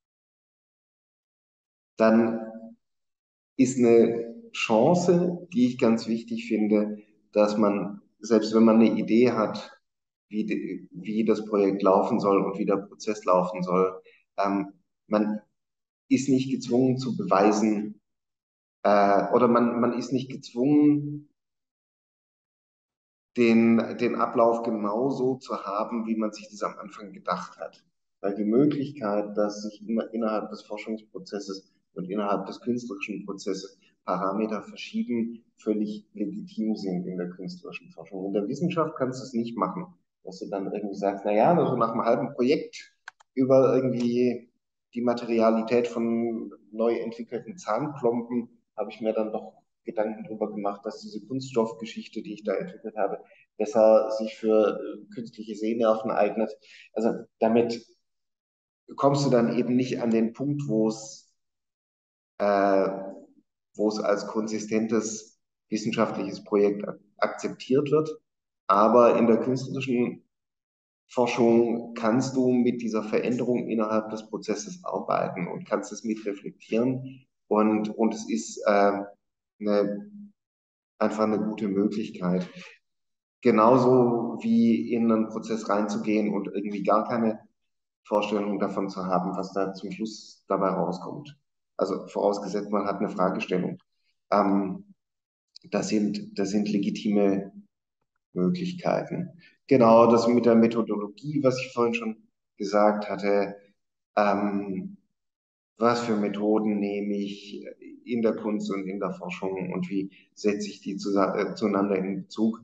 [SPEAKER 1] dann ist eine Chance, die ich ganz wichtig finde, dass man, selbst wenn man eine Idee hat, wie, die, wie das Projekt laufen soll und wie der Prozess laufen soll, ähm, man ist nicht gezwungen zu beweisen, äh, oder man, man ist nicht gezwungen, den, den Ablauf genauso zu haben, wie man sich das am Anfang gedacht hat. Weil die Möglichkeit, dass sich immer innerhalb des Forschungsprozesses und innerhalb des künstlerischen Prozesses Parameter verschieben, völlig legitim sind in der künstlerischen Forschung. In der Wissenschaft kannst du es nicht machen, dass du dann irgendwie sagst, naja, also nach einem halben Projekt über irgendwie die Materialität von neu entwickelten Zahnplomben habe ich mir dann doch Gedanken darüber gemacht, dass diese Kunststoffgeschichte, die ich da entwickelt habe, besser sich für äh, künstliche Sehnerven eignet. Also damit kommst du dann eben nicht an den Punkt, wo es, äh, wo es als konsistentes wissenschaftliches Projekt ak akzeptiert wird. Aber in der künstlerischen Forschung kannst du mit dieser Veränderung innerhalb des Prozesses arbeiten und kannst es mit reflektieren. Und, und es ist äh, eine, einfach eine gute Möglichkeit. Genauso wie in einen Prozess reinzugehen und irgendwie gar keine Vorstellung davon zu haben, was da zum Schluss dabei rauskommt. Also vorausgesetzt, man hat eine Fragestellung. Ähm, das sind, das sind legitime Möglichkeiten. Genau, das mit der Methodologie, was ich vorhin schon gesagt hatte. Ähm, was für Methoden nehme ich in der Kunst und in der Forschung und wie setze ich die zu, äh, zueinander in Bezug?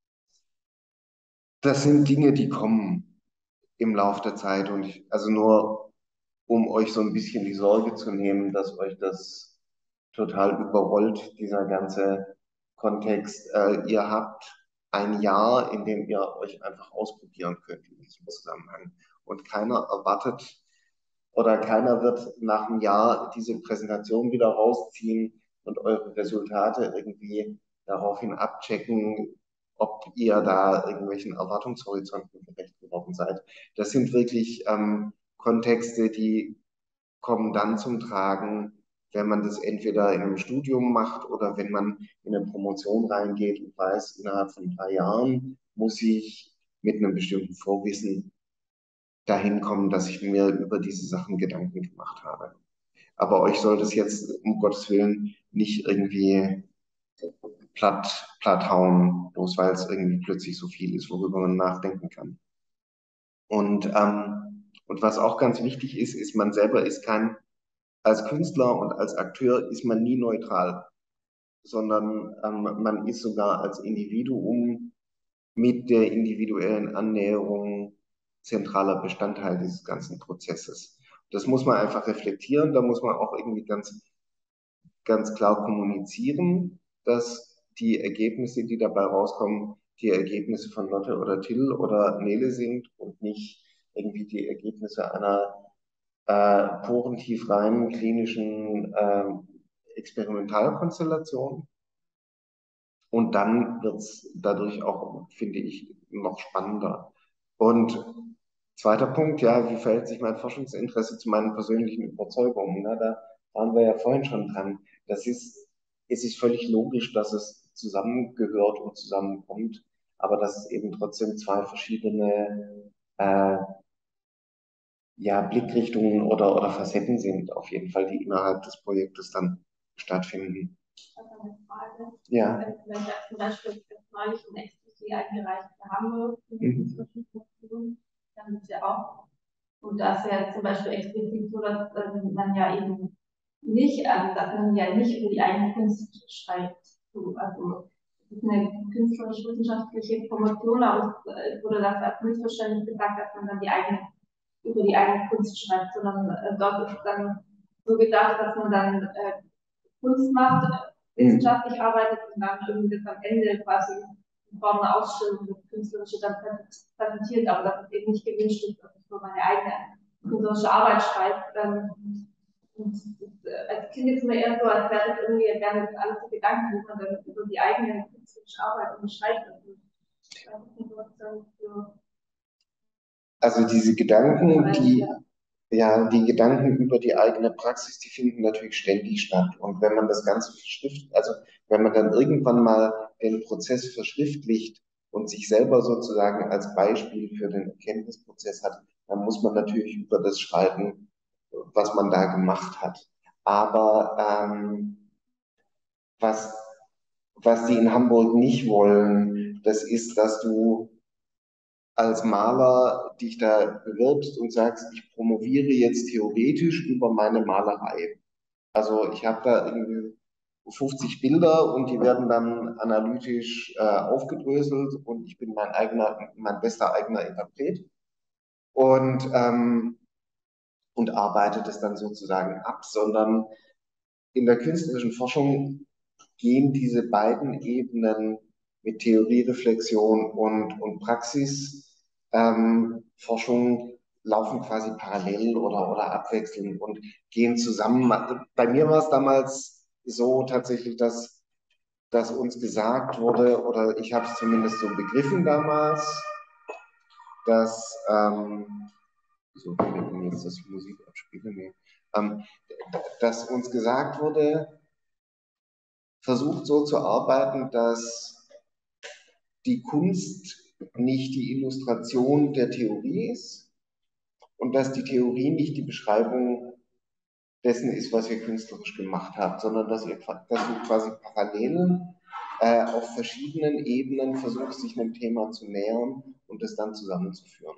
[SPEAKER 1] Das sind Dinge, die kommen im Lauf der Zeit und ich, also nur um euch so ein bisschen die Sorge zu nehmen, dass euch das total überrollt, dieser ganze Kontext. Äh, ihr habt ein Jahr, in dem ihr euch einfach ausprobieren könnt in diesem Zusammenhang. Und keiner erwartet oder keiner wird nach einem Jahr diese Präsentation wieder rausziehen und eure Resultate irgendwie daraufhin abchecken, ob ihr da irgendwelchen Erwartungshorizonten gerecht geworden seid. Das sind wirklich ähm, Kontexte, die kommen dann zum Tragen, wenn man das entweder in einem Studium macht oder wenn man in eine Promotion reingeht und weiß, innerhalb von drei Jahren muss ich mit einem bestimmten Vorwissen dahin kommen, dass ich mir über diese Sachen Gedanken gemacht habe. Aber euch soll das jetzt um Gottes Willen nicht irgendwie platt, platt hauen, bloß weil es irgendwie plötzlich so viel ist, worüber man nachdenken kann. Und, ähm, und was auch ganz wichtig ist, ist, man selber ist kein, als Künstler und als Akteur ist man nie neutral, sondern ähm, man ist sogar als Individuum mit der individuellen Annäherung zentraler Bestandteil dieses ganzen Prozesses. Das muss man einfach reflektieren, da muss man auch irgendwie ganz, ganz klar kommunizieren, dass die Ergebnisse, die dabei rauskommen, die Ergebnisse von Lotte oder Till oder Nele sind und nicht irgendwie die Ergebnisse einer äh, porentief reinen klinischen äh, Experimentalkonstellation. Und dann wird es dadurch auch, finde ich, noch spannender. Und zweiter Punkt, ja, wie verhält sich mein Forschungsinteresse zu meinen persönlichen Überzeugungen? Na, da waren wir ja vorhin schon dran. Das ist, es ist völlig logisch, dass es zusammengehört und zusammenkommt, aber dass es eben trotzdem zwei verschiedene äh, ja, Blickrichtungen oder, oder Facetten sind, auf jeden Fall, die innerhalb des Projektes dann stattfinden.
[SPEAKER 2] Also eine Frage.
[SPEAKER 1] Ja.
[SPEAKER 2] Wenn, wenn wir zum Beispiel neulich ein Exposé eingereicht haben, mhm. dann ist ja auch, und das ist ja zum Beispiel explizit so, dass ähm, man ja eben nicht, also dass man ja nicht über die eigene Kunst schreibt. So, also es ist eine künstlerisch-wissenschaftliche Promotion, aber es wurde das als missverständlich gesagt, dass man dann die eigene, über die eigene Kunst schreibt, sondern äh, dort ist es dann so gedacht, dass man dann äh, Kunst macht, wissenschaftlich arbeitet und dann irgendwie das am Ende quasi in Form einer Ausstellung das Künstlerische dann präsentiert, aber dass es eben nicht gewünscht ist, dass ich nur meine eigene künstlerische Arbeit schreibe. Ähm, und äh, als Kind ist mir eher so, als wäre das irgendwie, wären das alles so Gedanken, die man dann über die eigene künstlerische Arbeit unterschreibt.
[SPEAKER 1] Also diese Gedanken, die, ja, die Gedanken über die eigene Praxis, die finden natürlich ständig statt. Und wenn man das Ganze verschriftlicht, also wenn man dann irgendwann mal den Prozess verschriftlicht und sich selber sozusagen als Beispiel für den Erkenntnisprozess hat, dann muss man natürlich über das schreiben, was man da gemacht hat. Aber ähm, was, was die in Hamburg nicht wollen, das ist, dass du als Maler dich da bewirbst und sagst, ich promoviere jetzt theoretisch über meine Malerei. Also ich habe da irgendwie fünfzig Bilder und die werden dann analytisch äh, aufgedröselt und ich bin mein eigener, mein bester eigener Interpret und, ähm, und arbeite das dann sozusagen ab, sondern in der künstlerischen Forschung gehen diese beiden Ebenen mit Theoriereflexion und, und Praxisforschung ähm, Forschung laufen quasi parallel oder, oder abwechselnd und gehen zusammen. Bei mir war es damals so tatsächlich, dass, dass uns gesagt wurde, oder ich habe es zumindest so begriffen damals, dass, ähm, so, wenn jetzt das Musik abspielen, nee, ähm, dass uns gesagt wurde, versucht so zu arbeiten, dass die Kunst nicht die Illustration der Theorie ist und dass die Theorie nicht die Beschreibung dessen ist, was ihr künstlerisch gemacht habt, sondern dass ihr, dass du quasi parallel äh, auf verschiedenen Ebenen versuchst, sich einem Thema zu nähern und es dann zusammenzuführen.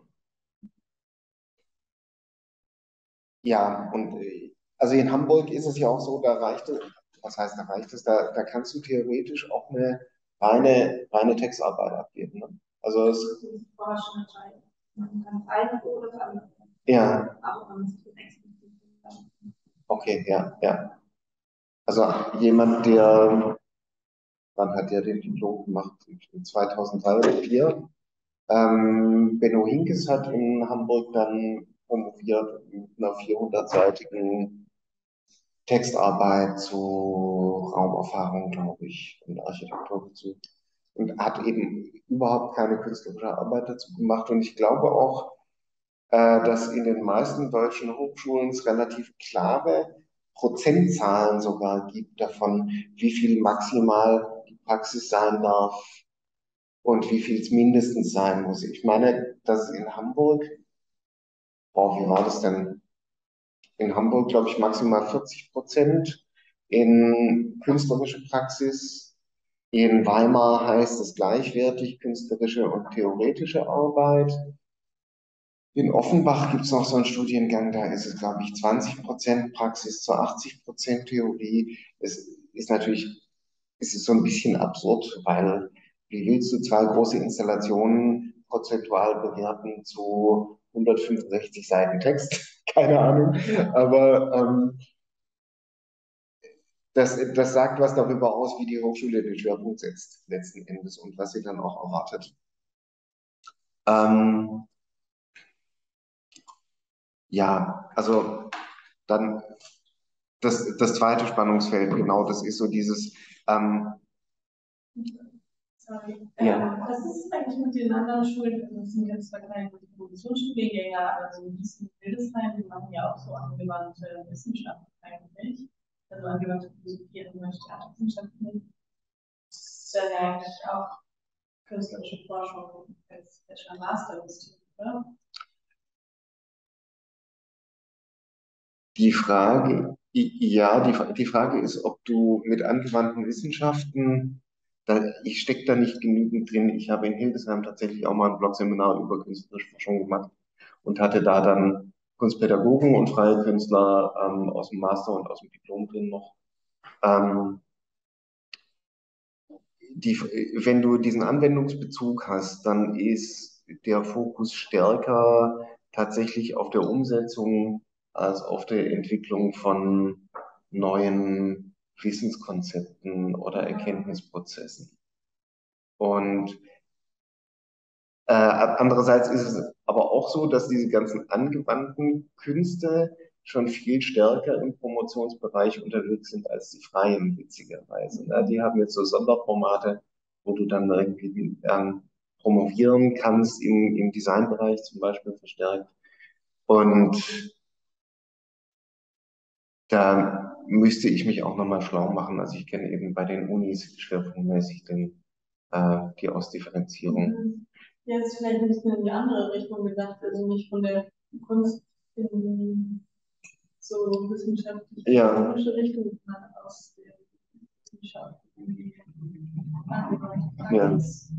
[SPEAKER 1] Ja, und äh, also in Hamburg ist es ja auch so, da reicht es, was heißt, da reicht es, da, da kannst du theoretisch auch eine reine, reine Textarbeit abgeben. Ne? Also es, ja, okay, ja, ja. Also jemand, der, wann hat der den Diplom gemacht? zweitausenddrei oder zweitausendvier. Ähm, Benno Hinkes hat in Hamburg dann promoviert mit einer vierhundertseitigen Textarbeit zu Raumerfahrung, glaube ich, und Architektur dazu. Und hat eben überhaupt keine künstlerische Arbeit dazu gemacht. Und ich glaube auch, äh, dass in den meisten deutschen Hochschulen es relativ klare Prozentzahlen sogar gibt davon, wie viel maximal die Praxis sein darf und wie viel es mindestens sein muss. Ich meine, dass in Hamburg, oh, wie war das denn? In Hamburg, glaube ich, maximal vierzig Prozent in künstlerische Praxis. In Weimar heißt es gleichwertig künstlerische und theoretische Arbeit. In Offenbach gibt es noch so einen Studiengang, da ist es, glaube ich, zwanzig Prozent Praxis zu achtzig Prozent Theorie. Es ist natürlich, es ist so ein bisschen absurd, weil wie willst du zwei große Installationen prozentual bewerten zu hundertfünfundsechzig Seiten Text? Keine Ahnung. Aber ähm, das, das sagt was darüber aus, wie die Hochschule den Schwerpunkt setzt, letzten Endes, und was sie dann auch erwartet. Ähm, ja, also dann das, das zweite Spannungsfeld, genau, das ist so dieses, ähm,
[SPEAKER 2] Sorry.
[SPEAKER 1] ja.
[SPEAKER 2] Ähm, was ist eigentlich mit den anderen Schulen? Das sind jetzt zwar keine Produktionsstudiengänge, aber so Gießen, Hildesheim, die machen ja auch so angewandte Wissenschaften eigentlich. Also angewandte Philosophie, angewandte Theaterwissenschaften. Das ist ja eigentlich auch künstlerische Forschung als Bachelor Master ist, oder?
[SPEAKER 1] Die Frage, ja, die, die Frage ist, ob du mit angewandten Wissenschaften, da, ich stecke da nicht genügend drin. Ich habe in Hildesheim tatsächlich auch mal ein Blogseminar über künstlerische Forschung gemacht und hatte da dann Kunstpädagogen und freie Künstler ähm, aus dem Master und aus dem Diplom drin noch. Ähm, die, wenn du diesen Anwendungsbezug hast, dann ist der Fokus stärker tatsächlich auf der Umsetzung als auf der Entwicklung von neuen Wissenskonzepten oder Erkenntnisprozessen. Und äh, andererseits ist es aber auch so, dass diese ganzen angewandten Künste schon viel stärker im Promotionsbereich unterwegs sind als die freien, witzigerweise. Ne? Die haben jetzt so Sonderformate, wo du dann irgendwie ähm, promovieren kannst im, im Designbereich zum Beispiel verstärkt. Und da müsste ich mich auch nochmal schlau machen. Also ich kenne eben bei den Unis schwerpunktmäßig den, äh, die Ausdifferenzierung.
[SPEAKER 2] Ja, jetzt vielleicht ein bisschen in die andere Richtung gedacht, also nicht von der Kunst in die so wissenschaftliche
[SPEAKER 1] Ja.
[SPEAKER 2] Richtung, sondern aus der Wissenschaft in die
[SPEAKER 1] Ja.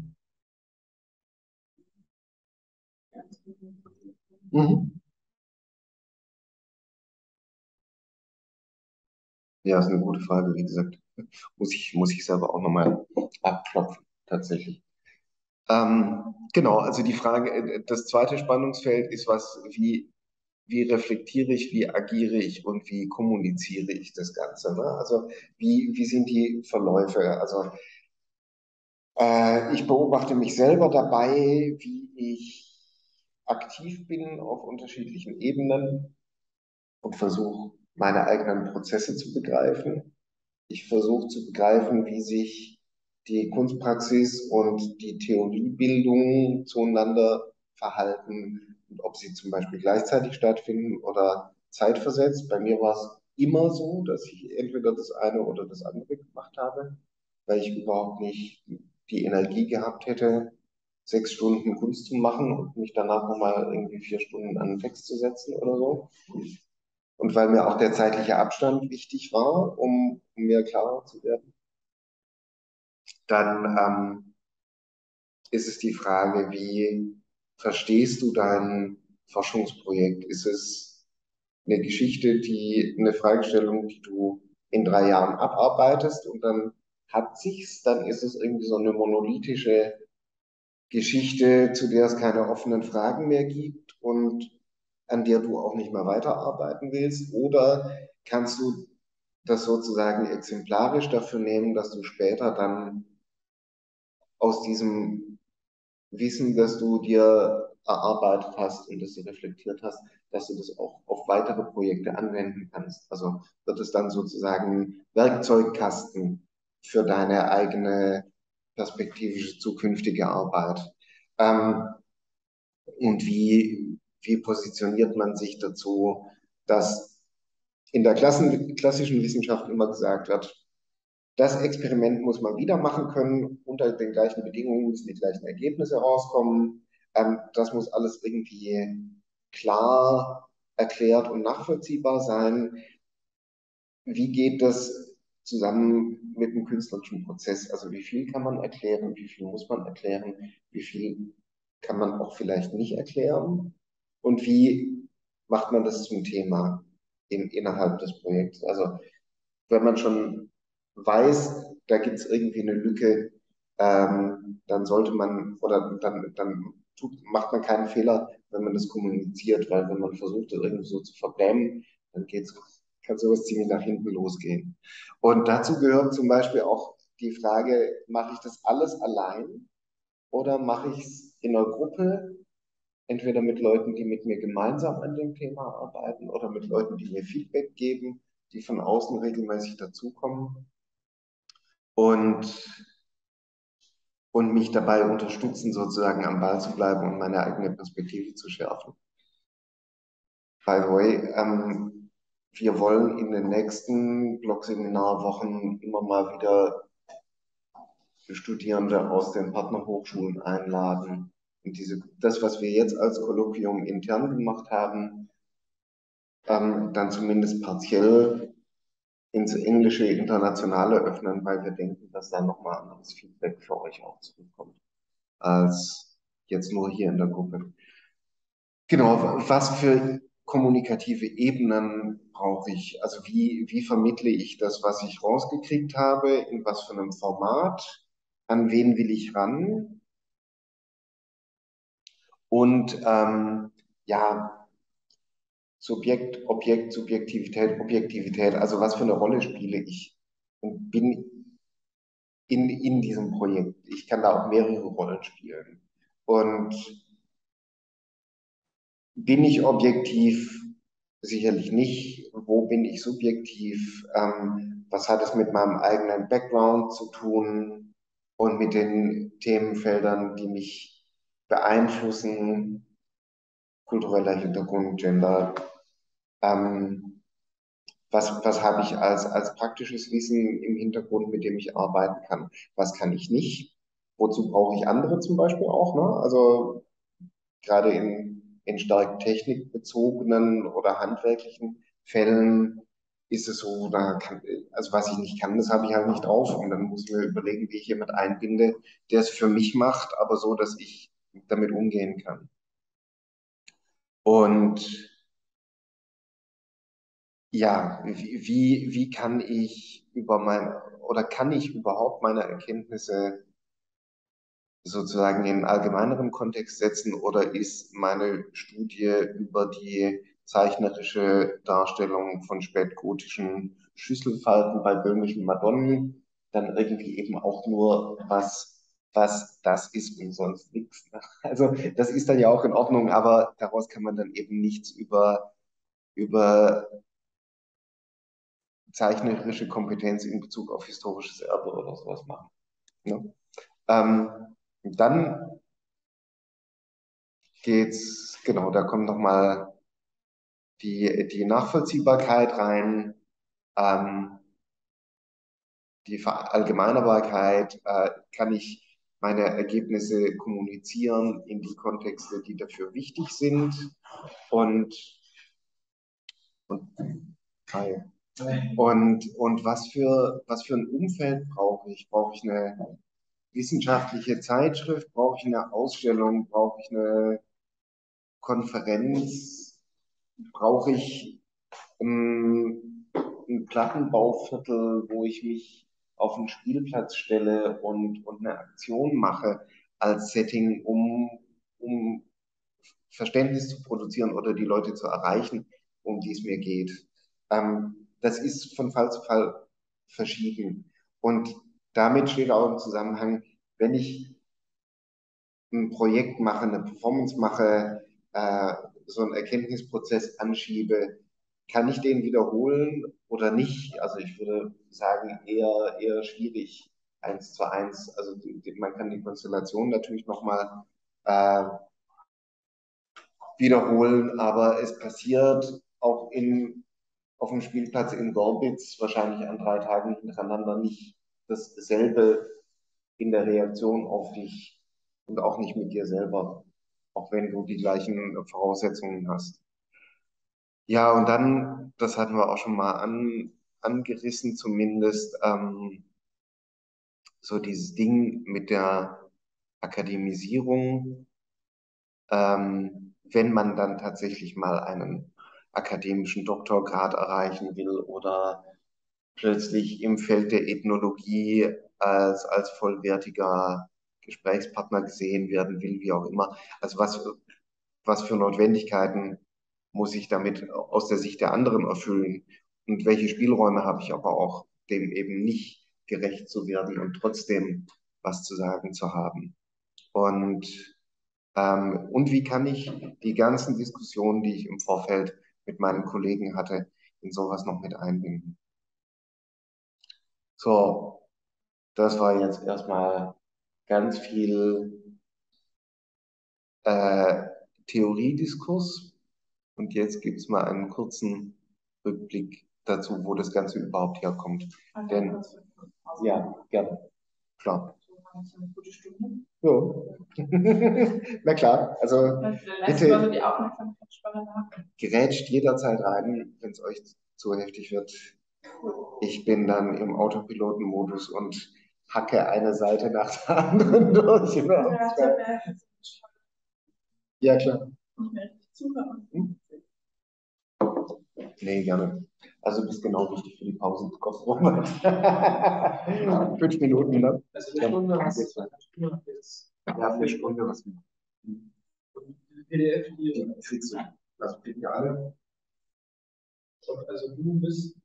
[SPEAKER 1] Mhm. Ja, ist eine gute Frage, wie gesagt. Muss ich, muss ich selber auch nochmal abklopfen, tatsächlich. Ähm, genau, also die Frage, äh, das zweite Spannungsfeld ist was, wie, wie reflektiere ich, wie agiere ich und wie kommuniziere ich das Ganze, ne? Also wie, wie sind die Verläufe? Also äh, ich beobachte mich selber dabei, wie ich aktiv bin auf unterschiedlichen Ebenen und versuche, meine eigenen Prozesse zu begreifen. Ich versuche zu begreifen, wie sich die Kunstpraxis und die Theoriebildung zueinander verhalten und ob sie zum Beispiel gleichzeitig stattfinden oder zeitversetzt. Bei mir war es immer so, dass ich entweder das eine oder das andere gemacht habe, weil ich überhaupt nicht die Energie gehabt hätte, sechs Stunden Kunst zu machen und mich danach nochmal irgendwie vier Stunden an den Text zu setzen oder so. Und weil mir auch der zeitliche Abstand wichtig war, um, um mir klarer zu werden, dann ähm, ist es die Frage, wie verstehst du dein Forschungsprojekt? Ist es eine Geschichte, die eine Fragestellung, die du in drei Jahren abarbeitest und dann hat sich's, dann ist es irgendwie so eine monolithische Geschichte, zu der es keine offenen Fragen mehr gibt und an der du auch nicht mehr weiterarbeiten willst? Oder kannst du das sozusagen exemplarisch dafür nehmen, dass du später dann aus diesem Wissen, das du dir erarbeitet hast und das du reflektiert hast, dass du das auch auf weitere Projekte anwenden kannst? Also wird es dann sozusagen Werkzeugkasten für deine eigene perspektivische zukünftige Arbeit? Ähm, und wie, wie positioniert man sich dazu, dass in der Klassen, klassischen Wissenschaft immer gesagt wird, das Experiment muss man wieder machen können, unter den gleichen Bedingungen müssen die gleichen Ergebnisse rauskommen. Ähm, das muss alles irgendwie klar erklärt und nachvollziehbar sein. Wie geht das zusammen mit dem künstlerischen Prozess? Also wie viel kann man erklären, wie viel muss man erklären, wie viel kann man auch vielleicht nicht erklären? Und wie macht man das zum Thema in, innerhalb des Projekts? Also wenn man schon weiß, da gibt es irgendwie eine Lücke, ähm, dann sollte man oder dann, dann tut, macht man keinen Fehler, wenn man das kommuniziert, weil wenn man versucht, das irgendwie so zu verbrämen, dann geht's, kann sowas ziemlich nach hinten losgehen. Und dazu gehört zum Beispiel auch die Frage, mache ich das alles allein oder mache ich es in einer Gruppe, entweder mit Leuten, die mit mir gemeinsam an dem Thema arbeiten oder mit Leuten, die mir Feedback geben, die von außen regelmäßig dazukommen und, und mich dabei unterstützen, sozusagen am Ball zu bleiben und meine eigene Perspektive zu schärfen. By the way, ähm, wir wollen in den nächsten Blogseminarwochen immer mal wieder Studierende aus den Partnerhochschulen einladen. Und diese, das, was wir jetzt als Kolloquium intern gemacht haben, ähm, dann zumindest partiell ins englische Internationale öffnen, weil wir denken, dass da nochmal anderes Feedback für euch auch zurückkommt, als jetzt nur hier in der Gruppe. Genau, was für kommunikative Ebenen brauche ich? Also wie, wie vermittle ich das, was ich rausgekriegt habe, in was für einem Format? An wen will ich ran? Und ähm, ja, Subjekt, Objekt, Subjektivität, Objektivität, also was für eine Rolle spiele ich und bin in, in diesem Projekt. Ich kann da auch mehrere Rollen spielen. Und bin ich objektiv? Sicherlich nicht. Wo bin ich subjektiv? Ähm, was hat es mit meinem eigenen Background zu tun und mit den Themenfeldern, die mich beeinflussen, kultureller Hintergrund, Gender, ähm, was, was habe ich als, als praktisches Wissen im Hintergrund, mit dem ich arbeiten kann, was kann ich nicht, wozu brauche ich andere zum Beispiel auch, ne? Also gerade in, in stark technikbezogenen oder handwerklichen Fällen ist es so, da kann, also was ich nicht kann, das habe ich halt nicht drauf. Und dann muss ich mir überlegen, wie ich jemand einbinde, der es für mich macht, aber so, dass ich damit umgehen kann. Und ja, wie, wie, wie kann ich über mein, oder kann ich überhaupt meine Erkenntnisse sozusagen in einen allgemeineren Kontext setzen oder ist meine Studie über die zeichnerische Darstellung von spätgotischen Schüsselfalten bei böhmischen Madonnen dann irgendwie eben auch nur was, was das ist und sonst nichts. Also das ist dann ja auch in Ordnung, aber daraus kann man dann eben nichts über, über zeichnerische Kompetenz in Bezug auf historisches Erbe oder sowas machen. Ne? Ähm, dann geht's, genau, da kommt nochmal die, die Nachvollziehbarkeit rein, ähm, die Verallgemeinerbarkeit, äh, kann ich meine Ergebnisse kommunizieren in die Kontexte, die dafür wichtig sind und, und, hi. und, und was für, was für ein Umfeld brauche ich? Brauche ich eine wissenschaftliche Zeitschrift? Brauche ich eine Ausstellung? Brauche ich eine Konferenz? Brauche ich ein, ein Plattenbauviertel, wo ich mich auf einen Spielplatz stelle und, und eine Aktion mache als Setting, um, um Verständnis zu produzieren oder die Leute zu erreichen, um die es mir geht. Ähm, das ist von Fall zu Fall verschieden. Und damit steht auch im Zusammenhang, wenn ich ein Projekt mache, eine Performance mache, äh, so einen Erkenntnisprozess anschiebe, kann ich den wiederholen oder nicht? Also ich würde sagen, eher, eher schwierig, eins zu eins. Also die, die, man kann die Konstellation natürlich nochmal äh, wiederholen, aber es passiert auch in, auf dem Spielplatz in Gorbitz wahrscheinlich an drei Tagen hintereinander nicht dasselbe in der Reaktion auf dich und auch nicht mit dir selber, auch wenn du die gleichen Voraussetzungen hast. Ja, und dann, das hatten wir auch schon mal an, angerissen zumindest, ähm, so dieses Ding mit der Akademisierung, ähm, wenn man dann tatsächlich mal einen akademischen Doktorgrad erreichen will oder plötzlich im Feld der Ethnologie als, als vollwertiger Gesprächspartner gesehen werden will, wie auch immer. Also was, was für Notwendigkeiten muss ich damit aus der Sicht der anderen erfüllen und welche Spielräume habe ich aber auch, dem eben nicht gerecht zu werden und trotzdem was zu sagen zu haben. Und, ähm, und wie kann ich die ganzen Diskussionen, die ich im Vorfeld mit meinen Kollegen hatte, in sowas noch mit einbinden? So, das war jetzt erstmal ganz viel äh, Theoriediskurs und jetzt gibt es mal einen kurzen Rückblick dazu, wo das Ganze überhaupt herkommt. Denn, ja, gerne, klar. Ja. Na klar, also bitte gerätscht jederzeit rein, wenn es euch zu heftig wird. Ich bin dann im Autopilotenmodus und hacke eine Seite nach der anderen durch. Ja, klar. Hm? Nee, gerne. Also du bist genau richtig für die Pause. Fünf Minuten, ne? Also eine Stunde hast du. Ja, eine Stunde was. P D F, die kriegst du. Also kriegen wir alle. Also du bist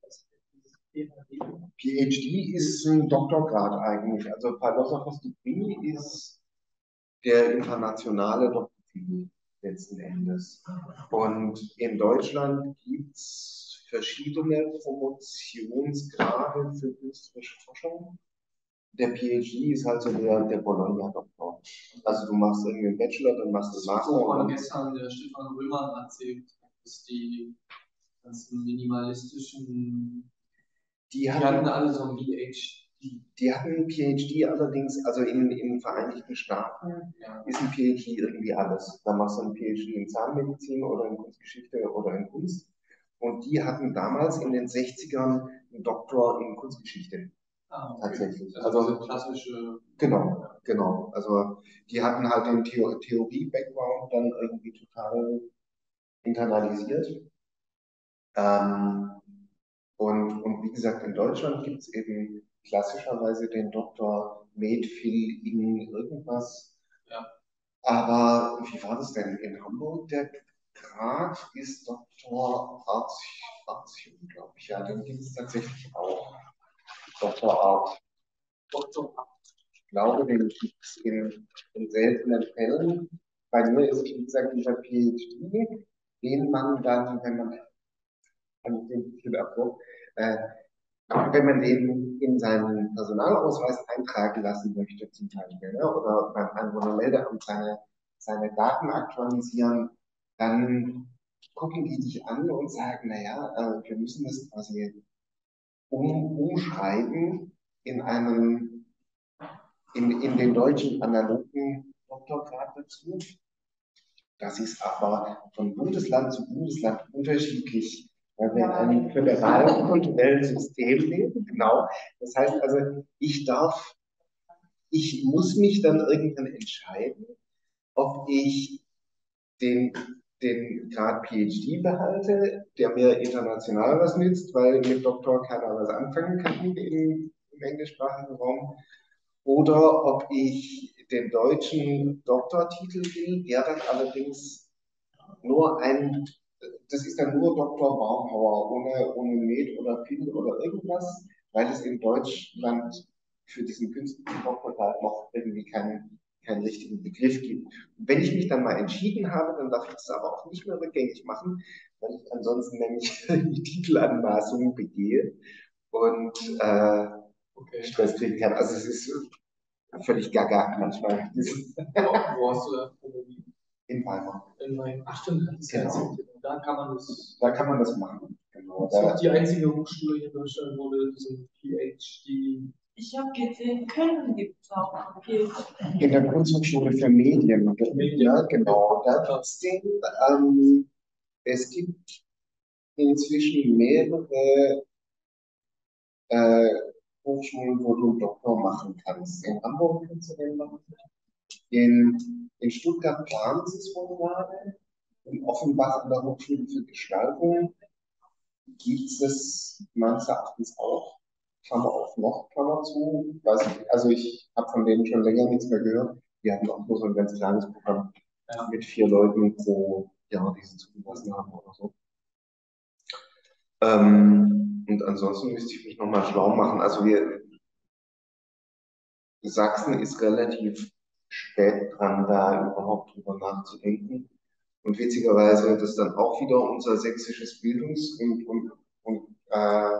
[SPEAKER 1] PhD ist ein Doktorgrad eigentlich. Also Philosophers Degree ist der internationale Doktortitel letzten Endes. Und in Deutschland gibt es verschiedene Promotionsgrade für künstlerische Forschung. der PhD ist halt so der, der Bologna-Doktor. Also du machst irgendwie einen Bachelor, dann machst du einen Master.
[SPEAKER 3] Das hat gestern der Stefan Römer erzählt, dass die ganzen minimalistischen,
[SPEAKER 1] die
[SPEAKER 3] die
[SPEAKER 1] hatten,
[SPEAKER 3] hatten alle so ein PhD.
[SPEAKER 1] Die hatten einen PhD allerdings, also in, in den Vereinigten Staaten
[SPEAKER 3] Ja.
[SPEAKER 1] ist ein PhD irgendwie alles. Da machst du einen PhD in Zahnmedizin oder in Kunstgeschichte oder in Kunst. Und die hatten damals in den sechzigern einen Doktor in Kunstgeschichte.
[SPEAKER 3] Ah, okay.
[SPEAKER 1] Tatsächlich.
[SPEAKER 3] Also,
[SPEAKER 1] also
[SPEAKER 3] diese klassische.
[SPEAKER 1] Genau, genau. Also die hatten halt den Theo Theorie-Background dann irgendwie total internalisiert. Ähm, und, und wie gesagt, in Deutschland gibt es eben klassischerweise den Doktor Med. Phil. in irgendwas.
[SPEAKER 3] Ja.
[SPEAKER 1] Aber wie war das denn in Hamburg? Der Grad ist Doktor Artium, glaube ich. Ja, den gibt es tatsächlich auch. Doktor Art. Doktor Art. Ich glaube, den gibt es in, in seltenen Fällen. Bei mir ist, wie gesagt, dieser PhD, den man dann, wenn man, kann ich den viel Abbruch, äh, wenn man den in seinen Personalausweis eintragen lassen möchte, zum Beispiel, ne, oder beim Einwohnermeldeamt seine, seine Daten aktualisieren, dann gucken die dich an und sagen, naja, äh, wir müssen das quasi um, umschreiben in einen, in, in den deutschen analogen Doktorgrad dazu. Das ist aber von Bundesland zu Bundesland unterschiedlich, weil wir in einem föderalen kulturellen System leben. Genau. Das heißt also, ich darf, ich muss mich dann irgendwann entscheiden, ob ich den, den Grad PhD behalte, der mir international was nützt, weil mit Doktor keiner was anfangen kann im, im englischsprachigen Raum, oder ob ich den deutschen Doktortitel will, der dann allerdings nur ein, das ist dann nur Doktor Baumhauer, ohne, ohne Med oder Phil oder irgendwas, weil es in Deutschland für diesen künstlichen Doktorgrad noch irgendwie keinen, keinen richtigen Begriff gibt. Und wenn ich mich dann mal entschieden habe, dann darf ich das aber auch nicht mehr rückgängig machen, weil ich ansonsten nämlich die Titelanmaßung begehe und äh, okay. Stress kriegen kann. Also es ist völlig gaga manchmal.
[SPEAKER 3] Wo hast du das promoviert?
[SPEAKER 1] In Weimar.
[SPEAKER 3] In Weimar. Ach stimmt, das ist genau. Da kann man das.
[SPEAKER 1] Da kann man das machen. Genau.
[SPEAKER 3] Das ist auch die einzige Hochschule hier in Deutschland, wo wir diesen PhD.
[SPEAKER 2] Ich habe gesehen, Köln gibt es auch PhD.
[SPEAKER 1] In der Kunsthochschule für Medien. Medien. Ja, genau. Da gibt's den, ähm, es gibt inzwischen mehrere äh, Hochschulen, wo du einen Doktor machen kannst. In Hamburg kannst du den machen. In, in Stuttgart planen sie es wohl gerade. In Offenbach an der Hochschule für Gestaltung gibt es das meines Erachtens auch. Klammer auf noch, Klammer zu. Weiß ich, also ich habe von denen schon länger nichts mehr gehört. Die hatten auch nur so ein ganz kleines Programm ja. mit vier Leuten pro Jahr, die sie zugelassen haben oder so. Ähm, und ansonsten müsste ich mich nochmal schlau machen. Also wir, Sachsen ist relativ spät dran, da überhaupt drüber nachzudenken. Und witzigerweise, dass dann auch wieder unser sächsisches Bildungs- und, und, und äh,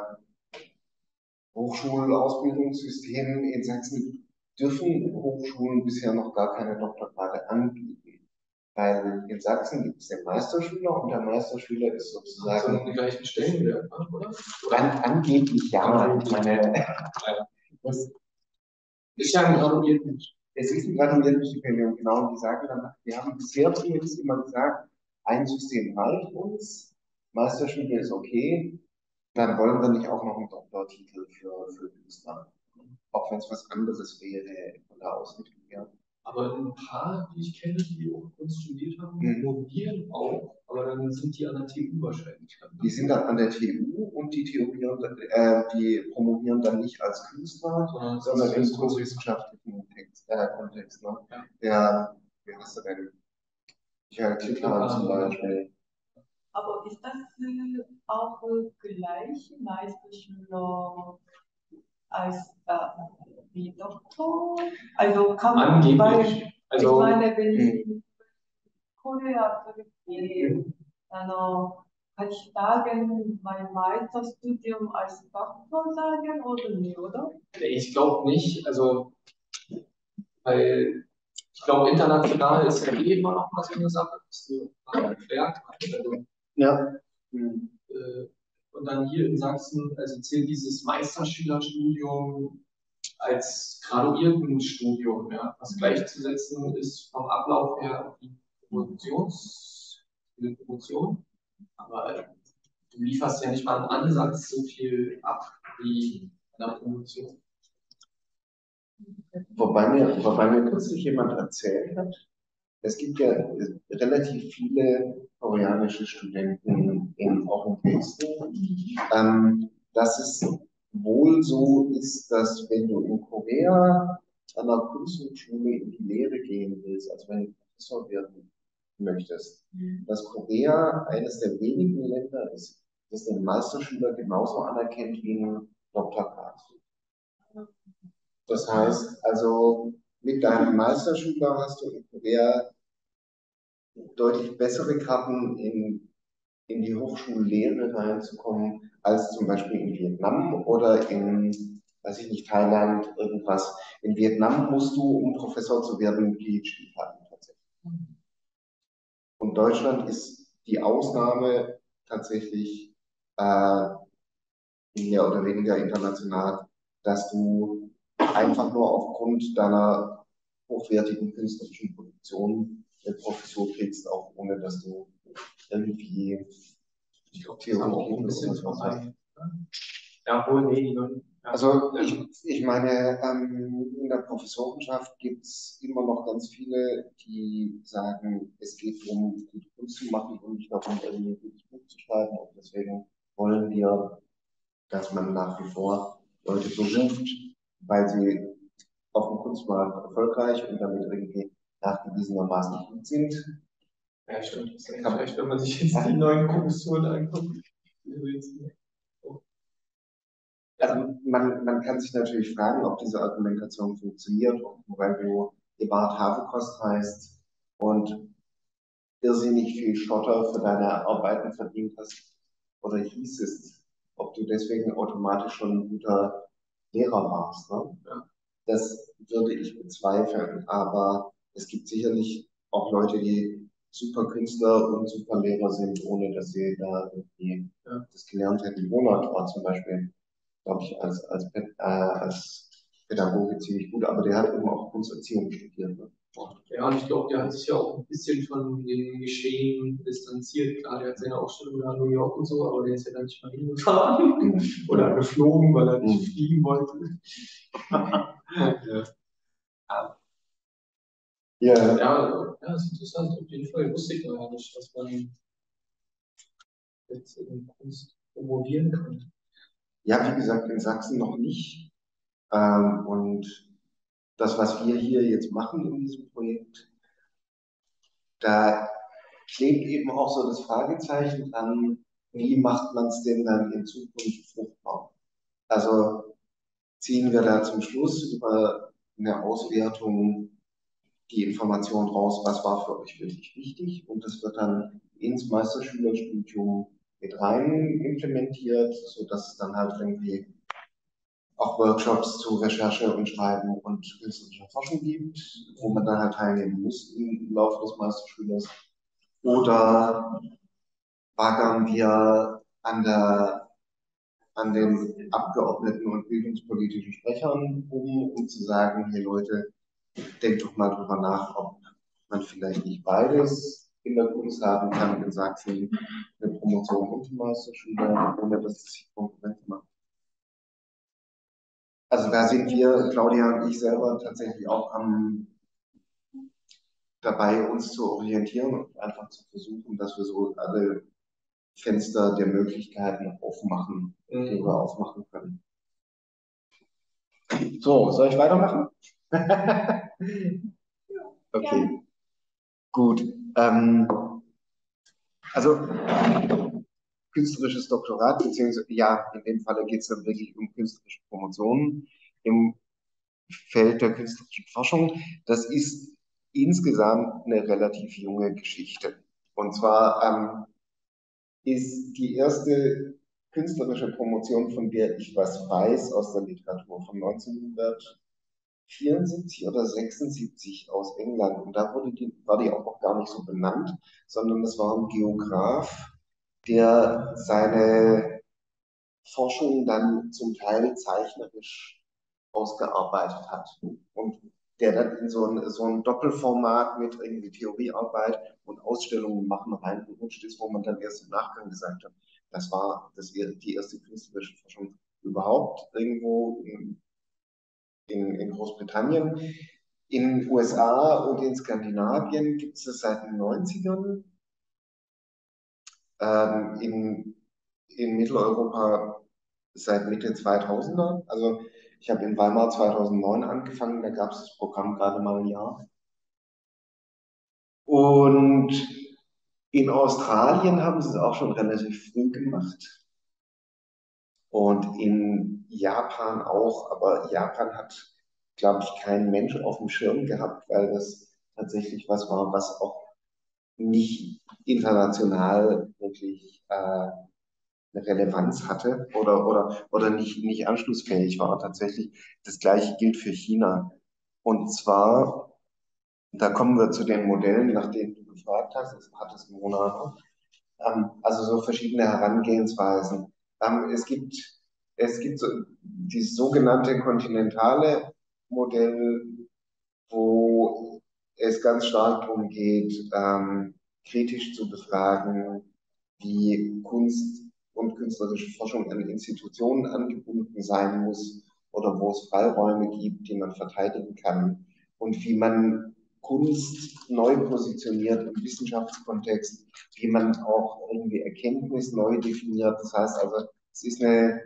[SPEAKER 1] Hochschulausbildungssystem in Sachsen dürfen Hochschulen bisher noch gar keine Doktorgrade anbieten. Weil in Sachsen gibt es den Meisterschüler und der Meisterschüler ist sozusagen.
[SPEAKER 3] Also die gleichen Stellenwert, oder?
[SPEAKER 1] An, angeblich ja. Ich meine, das ist ja ein graduiertes. Es ist ein graduiertes Stipendium, genau. Und die sagen dann, wir haben bisher zumindest immer gesagt, ein System reicht uns, Meisterschüler ist okay, dann wollen wir nicht auch noch einen Doktortitel für, für Künstler. Auch wenn es was anderes wäre von der Ausrichtung her.
[SPEAKER 3] Aber ein paar, die ich kenne, die auch Kunst studiert haben, mhm. promovieren auch, aber dann sind die an der T U wahrscheinlich.
[SPEAKER 1] Die sind dann an der T U und die, theorieren, äh, die promovieren dann nicht als Künstler, sondern, sondern im kunstwissenschaftlichen Text, äh, Kontext. Ne? Ja. Der, wie heißt er denn? Michael Klittler zum Beispiel.
[SPEAKER 2] Aber ist das äh, auch äh, gleich Meisterschüler als äh, wie Doktor? Also kann man
[SPEAKER 3] angeblich. Also,
[SPEAKER 2] ich meine, wenn ich in Korea zurückgehe, dann
[SPEAKER 4] Kann ich sagen, mein Meisterstudium als Doktor sagen oder nicht, oder?
[SPEAKER 3] Ich glaube nicht, also, weil ich glaube, international ist ja eh immer noch mal so eine Sache, dass du erklärt hast. Also,
[SPEAKER 1] Ja.
[SPEAKER 3] äh, und dann hier in Sachsen, also zählt dieses Meisterschülerstudium als Graduiertenstudium, ja, was gleichzusetzen ist vom Ablauf her die Promotions, die Promotion. Aber du lieferst ja nicht mal einen Ansatz so viel ab wie bei der Promotion.
[SPEAKER 1] Wobei mir, wobei mir kürzlich jemand erzählt hat, es gibt ja relativ viele koreanische Studenten in, auch in Dresden, ähm, dass es wohl so ist, dass wenn du in Korea an einer Kunsthochschule in die Lehre gehen willst, also wenn du Professor werden möchtest, dass Korea eines der wenigen Länder ist, das den Meisterschüler genauso anerkennt wie einen Doktorgrad. Das heißt, also mit deinem Meisterschüler hast du in Korea deutlich bessere Karten, in, in die Hochschullehre reinzukommen, als zum Beispiel in Vietnam oder in, weiß ich nicht, Thailand, irgendwas. In Vietnam musst du, um Professor zu werden, PhD haben tatsächlich. Und Deutschland ist die Ausnahme tatsächlich äh, mehr oder weniger international, dass du einfach nur aufgrund deiner hochwertigen künstlerischen Produktion eine Professur kriegst, auch ohne dass du irgendwie, ich glaube, Theologie
[SPEAKER 3] ein bisschen
[SPEAKER 1] oder was hast.
[SPEAKER 3] Ja, wohl, nee, ja.
[SPEAKER 1] Also ich, ich meine, ähm, in der Professorenschaft gibt es immer noch ganz viele, die sagen, es geht darum, gute Kunst zu machen und nicht darum, irgendwie ein gutes Buch zu schreiben. Und deswegen wollen wir, dass man nach wie vor Leute beruft, weil sie auf dem Kunstmarkt erfolgreich und damit irgendwie nachgewiesenermaßen gut sind.
[SPEAKER 3] Ja, stimmt. Das ist eigentlich recht, wenn man sich jetzt die neuen Professuren anguckt.
[SPEAKER 1] Also man, man kann sich natürlich fragen, ob diese Argumentation funktioniert, weil du Gebhard Habekost heißt und irrsinnig viel Schotter für deine Arbeiten verdient hast oder hieß es, ob du deswegen automatisch schon ein guter Lehrer warst. Ne?
[SPEAKER 3] Ja.
[SPEAKER 1] Das würde ich bezweifeln, aber es gibt sicherlich auch Leute, die super Künstler und super Lehrer sind, ohne dass sie da irgendwie ja. das gelernt hätten. Monat war zum Beispiel, glaube ich, als, als, äh, als Pädagoge ziemlich gut, aber der hat eben auch Kunsterziehung studiert. Ne?
[SPEAKER 3] Ja, und ich glaube, der hat sich ja auch ein bisschen von dem Geschehen distanziert. Klar, der hat seine Ausstellung nach New York und so, aber der ist ja dann nicht mal hingefahren mhm. oder geflogen, weil er nicht mhm. fliegen wollte. ja. Ja. Ja. Ja, das ist interessant. Auf jeden Fall wusste ich noch nicht, dass man jetzt in Kunst promovieren kann.
[SPEAKER 1] Ja, wie gesagt, in Sachsen noch nicht. Ähm, und das, was wir hier jetzt machen in diesem Projekt, da klebt eben auch so das Fragezeichen dran, wie macht man es denn dann in Zukunft fruchtbar? Also ziehen wir da zum Schluss über eine Auswertung die Information raus, was war für euch wirklich wichtig, und das wird dann ins Meisterschülerstudium mit rein implementiert, sodass es dann halt irgendwie auch Workshops zu Recherche und Schreiben und künstlerischer Forschung gibt, wo man dann halt teilnehmen muss im Laufe des Meisterschülers. Oder baggern wir an, der, an den Abgeordneten und bildungspolitischen Sprechern um, um zu sagen, hey Leute, denkt doch mal drüber nach, ob man vielleicht nicht beides in der Kunst haben kann in Sachsen, eine Promotion und die Meisterschüler, ohne dass es sich Konkurrenz macht. Also da sind wir, Claudia und ich selber, tatsächlich auch am dabei, uns zu orientieren und einfach zu versuchen, dass wir so alle Fenster der Möglichkeiten aufmachen, mhm. die wir aufmachen können. So, soll ich weitermachen? Okay, ja. Gut. Ähm, also künstlerisches Doktorat, beziehungsweise ja, in dem Falle geht es dann wirklich um künstlerische Promotionen im Feld der künstlerischen Forschung. Das ist insgesamt eine relativ junge Geschichte. Und zwar ähm, ist die erste künstlerische Promotion, von der ich was weiß aus der Literatur, von neunzehnhundertvierundsiebzig oder sechsundsiebzig aus England. Und da wurde die, war die auch noch gar nicht so benannt, sondern es war ein Geograf, der seine Forschung dann zum Teil zeichnerisch ausgearbeitet hat. Und der dann in so ein, so ein Doppelformat mit irgendwie Theoriearbeit und Ausstellungen machen reingerutscht ist, wo man dann erst im Nachgang gesagt hat, das war das, die erste künstlerische Forschung überhaupt irgendwo in, in, in Großbritannien. In den U S A und in Skandinavien gibt es das seit den neunzigern. Ähm, in, in Mitteleuropa seit Mitte zweitausender. Also ich habe in Weimar zweitausendneun angefangen, da gab es das Programm gerade mal ein Jahr. Und in Australien haben sie es auch schon relativ früh gemacht. Und in Japan auch, aber Japan hat, glaube ich, kein Mensch auf dem Schirm gehabt, weil das tatsächlich was war, was auch nicht international wirklich äh, eine Relevanz hatte oder, oder, oder nicht, nicht anschlussfähig war. Tatsächlich das Gleiche gilt für China. Und zwar, da kommen wir zu den Modellen, nach denen du gefragt hast, das hat es Mona. Ähm, also so verschiedene Herangehensweisen. Ähm, es gibt, es gibt so dieses sogenannte kontinentale Modell, wo es ganz stark darum geht, ähm, kritisch zu befragen, wie Kunst und künstlerische Forschung an Institutionen angebunden sein muss oder wo es Freiräume gibt, die man verteidigen kann und wie man Kunst neu positioniert im Wissenschaftskontext, wie man auch irgendwie Erkenntnis neu definiert. Das heißt also, es ist eine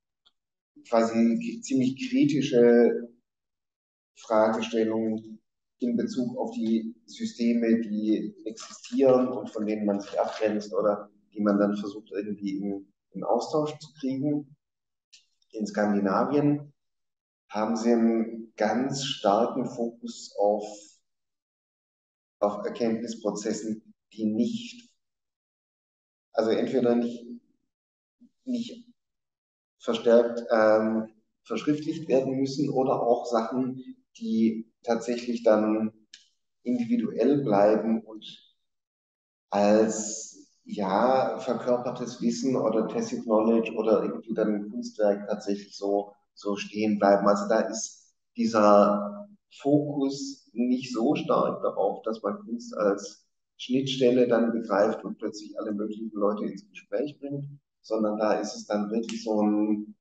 [SPEAKER 1] quasi ziemlich kritische Fragestellung in Bezug auf die Systeme, die existieren und von denen man sich abgrenzt oder die man dann versucht irgendwie in, in Austausch zu kriegen. In Skandinavien haben sie einen ganz starken Fokus auf, auf Erkenntnisprozessen, die nicht, also entweder nicht, nicht verstärkt ähm, verschriftlicht werden müssen oder auch Sachen, die tatsächlich dann individuell bleiben und als ja verkörpertes Wissen oder Tacit Knowledge oder irgendwie dann ein Kunstwerk tatsächlich so, so stehen bleiben. Also da ist dieser Fokus nicht so stark darauf, dass man Kunst als Schnittstelle dann begreift und plötzlich alle möglichen Leute ins Gespräch bringt, sondern da ist es dann wirklich so ein,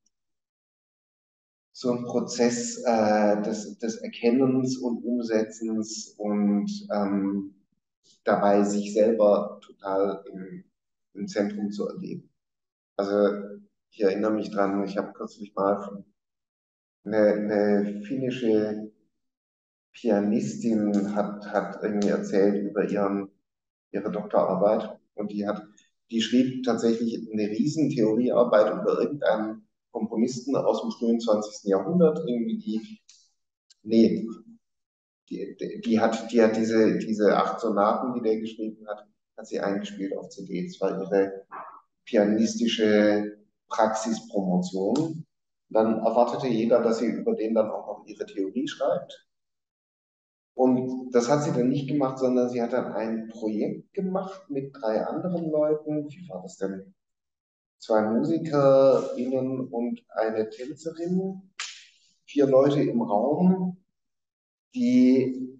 [SPEAKER 1] so ein Prozess äh, des, des Erkennens und Umsetzens und ähm, dabei sich selber total im, im Zentrum zu erleben. Also ich erinnere mich dran, ich habe kürzlich mal von eine, eine finnische Pianistin hat, hat irgendwie erzählt über ihren, ihre Doktorarbeit und die hat, die schrieb tatsächlich eine riesen Theoriearbeit über irgendeinen Komponisten aus dem frühen zwanzigsten Jahrhundert, irgendwie die, nee, die, die, die hat, die hat diese, diese acht Sonaten, die der geschrieben hat, hat sie eingespielt auf C D. Das war ihre pianistische Praxispromotion. Dann erwartete jeder, dass sie über den dann auch noch ihre Theorie schreibt. Und das hat sie dann nicht gemacht, sondern sie hat dann ein Projekt gemacht mit drei anderen Leuten. Wie war das denn? Zwei MusikerInnen und eine Tänzerin. Vier Leute im Raum, die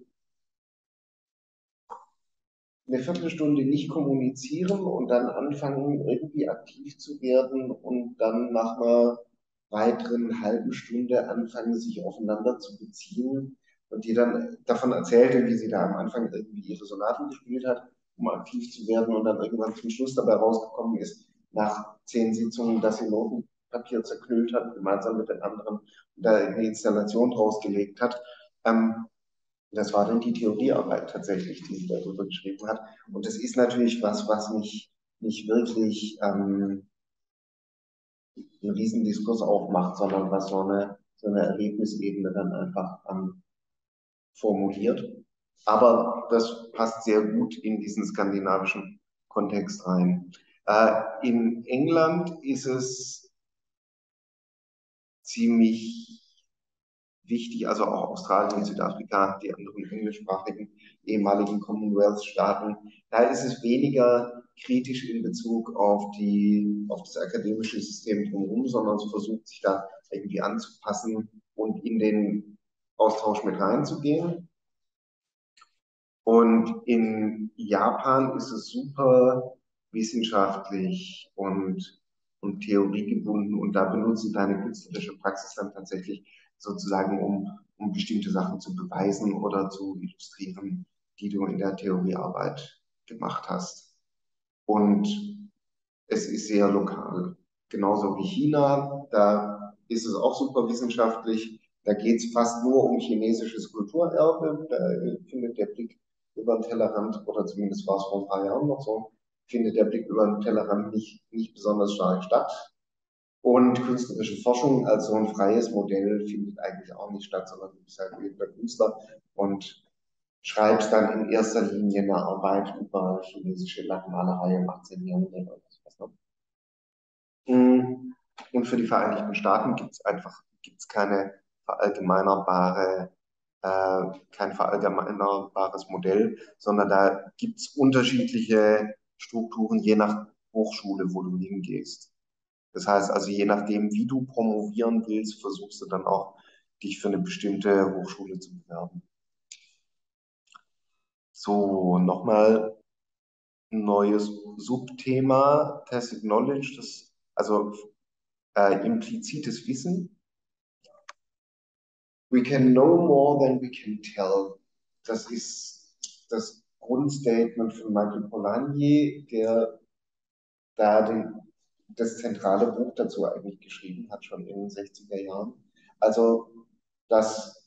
[SPEAKER 1] eine Viertelstunde nicht kommunizieren und dann anfangen, irgendwie aktiv zu werden und dann nach einer weiteren halben Stunde anfangen, sich aufeinander zu beziehen und die dann davon erzählte, wie sie da am Anfang irgendwie ihre Sonaten gespielt hat, um aktiv zu werden und dann irgendwann zum Schluss dabei rausgekommen ist, nach zehn Sitzungen, dass sie Notenpapier zerknüllt hat, gemeinsam mit den anderen und da eine Installation draus gelegt hat. Ähm, Das war dann die Theoriearbeit tatsächlich, die sie darüber geschrieben hat. Und das ist natürlich was, was nicht, nicht wirklich ähm, einen riesen Diskurs aufmacht, sondern was so eine, so eine Erlebnisebene dann einfach ähm, formuliert. Aber das passt sehr gut in diesen skandinavischen Kontext rein. Äh, in England ist es ziemlich wichtig, also auch Australien, Südafrika, die anderen englischsprachigen ehemaligen Commonwealth-Staaten, da ist es weniger kritisch in Bezug auf die, auf das akademische System drumherum, sondern es versucht sich da irgendwie anzupassen und in den Austausch mit reinzugehen. Und in Japan ist es super wissenschaftlich und, und theoriegebunden und da benutzt du deine künstlerische Praxis dann tatsächlich sozusagen, um, um bestimmte Sachen zu beweisen oder zu illustrieren, die du in der Theoriearbeit gemacht hast. Und es ist sehr lokal. Genauso wie China, da ist es auch super wissenschaftlich. Da geht es fast nur um chinesisches Kulturerbe. Da findet der Blick über den Tellerrand, oder zumindest war es vor ein paar Jahren noch so, findet der Blick über den Tellerrand nicht, nicht besonders stark statt. Und künstlerische Forschung als so ein freies Modell findet eigentlich auch nicht statt, sondern du bist halt der Künstler und schreibst dann in erster Linie eine Arbeit über chinesische Lattenmalerei im achtzehnten. Jahrhundert oder sowas. Und für die Vereinigten Staaten gibt es einfach gibt's keine verallgemeinerbare, äh, kein verallgemeinerbares Modell, sondern da gibt es unterschiedliche Strukturen je nach Hochschule, wo du hingehst. Das heißt also, je nachdem, wie du promovieren willst, versuchst du dann auch, dich für eine bestimmte Hochschule zu bewerben. So, nochmal ein neues Subthema, Tacit Knowledge, das, also äh, implizites Wissen. We can know more than we can tell. Das ist das Grundstatement von Michael Polanyi, der da den, das zentrale Buch dazu eigentlich geschrieben hat, schon in den sechziger Jahren. Also, dass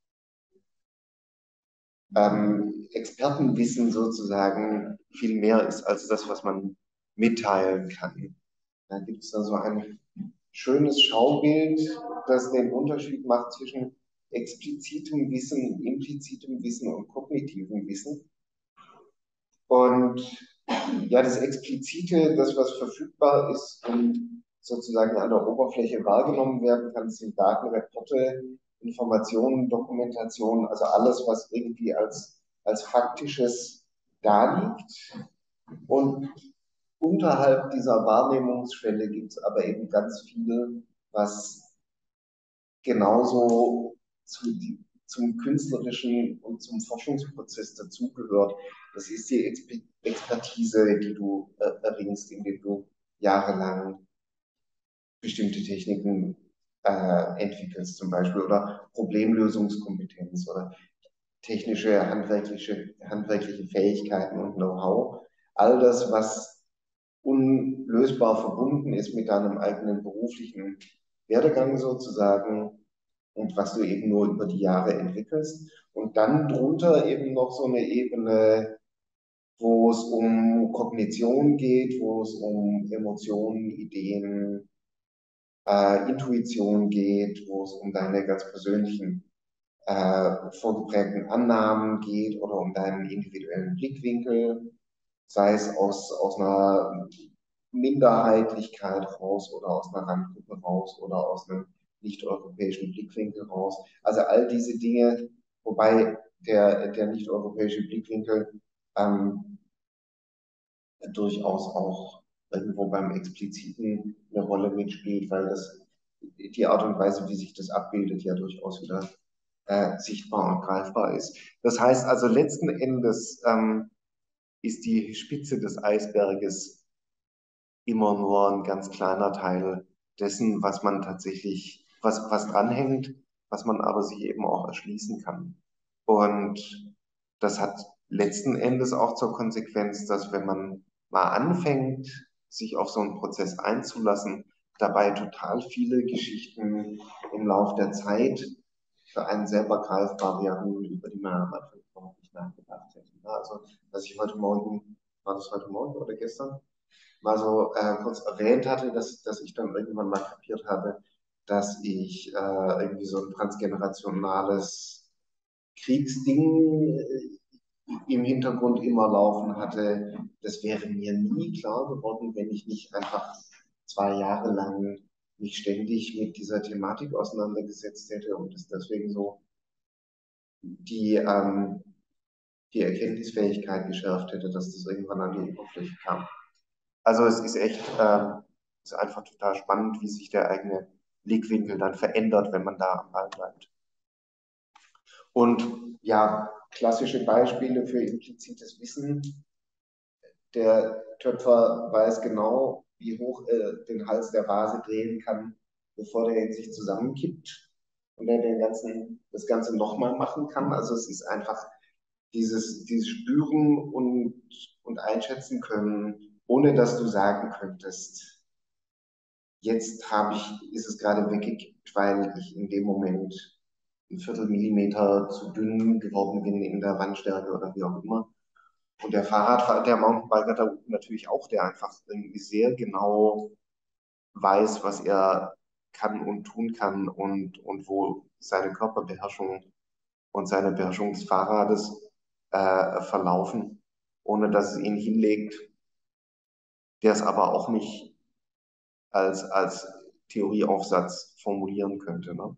[SPEAKER 1] ähm, Expertenwissen sozusagen viel mehr ist als das, was man mitteilen kann. Da gibt es da so ein schönes Schaubild, das den Unterschied macht zwischen explizitem Wissen, implizitem Wissen und kognitivem Wissen. Und ja, das Explizite, das, was verfügbar ist und sozusagen an der Oberfläche wahrgenommen werden kann, sind Daten, Reporte, Informationen, Dokumentation, also alles, was irgendwie als, als Faktisches da liegt. Und unterhalb dieser Wahrnehmungsschwelle gibt es aber eben ganz viel, was genauso zu, zum künstlerischen und zum Forschungsprozess dazugehört. Das ist die Expertise, die du äh, erringst, indem du jahrelang bestimmte Techniken äh, entwickelst, zum Beispiel, oder Problemlösungskompetenz oder technische, handwerkliche, handwerkliche Fähigkeiten und Know-how. All das, was unlösbar verbunden ist mit deinem eigenen beruflichen Werdegang sozusagen und was du eben nur über die Jahre entwickelst. Und dann drunter eben noch so eine Ebene, wo es um Kognition geht, wo es um Emotionen, Ideen, äh, Intuition geht, wo es um deine ganz persönlichen äh, vorgeprägten Annahmen geht oder um deinen individuellen Blickwinkel, sei es aus, aus einer Minderheitlichkeit raus oder aus einer Randgruppe raus oder aus einem nicht-europäischen Blickwinkel raus. Also all diese Dinge, wobei der, der nicht-europäische Blickwinkel ähm, durchaus auch irgendwo beim Expliziten eine Rolle mitspielt, weil das die Art und Weise, wie sich das abbildet, ja durchaus wieder äh, sichtbar und greifbar ist. Das heißt also letzten Endes ähm, ist die Spitze des Eisberges immer nur ein ganz kleiner Teil dessen, was man tatsächlich, was, was dranhängt, was man aber sich eben auch erschließen kann. Und das hat letzten Endes auch zur Konsequenz, dass wenn man mal anfängt, sich auf so einen Prozess einzulassen, dabei total viele Geschichten im Lauf der Zeit für einen selber greifbar werden, über die man am Anfang überhaupt nicht nachgedacht hätte. Also, was ich heute Morgen, war das heute Morgen oder gestern, mal so äh, kurz erwähnt hatte, dass, dass ich dann irgendwann mal kapiert habe, dass ich äh, irgendwie so ein transgenerationales Kriegsding äh, im Hintergrund immer laufen hatte, das wäre mir nie klar geworden, wenn ich nicht einfach zwei Jahre lang mich ständig mit dieser Thematik auseinandergesetzt hätte und es deswegen so die, ähm, die Erkenntnisfähigkeit geschärft hätte, dass das irgendwann an die Oberfläche kam. Also es ist echt, ähm, es ist einfach total spannend, wie sich der eigene Blickwinkel dann verändert, wenn man da am Ball bleibt. Und ja, klassische Beispiele für implizites Wissen. Der Töpfer weiß genau, wie hoch er den Hals der Vase drehen kann, bevor der in sich zusammenkippt und er den ganzen, das Ganze nochmal machen kann. Also es ist einfach dieses, dieses Spüren und, und Einschätzen können, ohne dass du sagen könntest, jetzt habe ich, ist es gerade weggekippt, weil ich in dem Moment ein Viertelmillimeter zu dünn geworden bin in der Wandstärke oder wie auch immer. Und der Fahrradfahrer, der Mountainbiker da natürlich auch, der einfach irgendwie sehr genau weiß, was er kann und tun kann und, und wo seine Körperbeherrschung und seine Beherrschung des Fahrrades äh, verlaufen, ohne dass es ihn hinlegt, der es aber auch nicht als, als Theorieaufsatz formulieren könnte. Ne?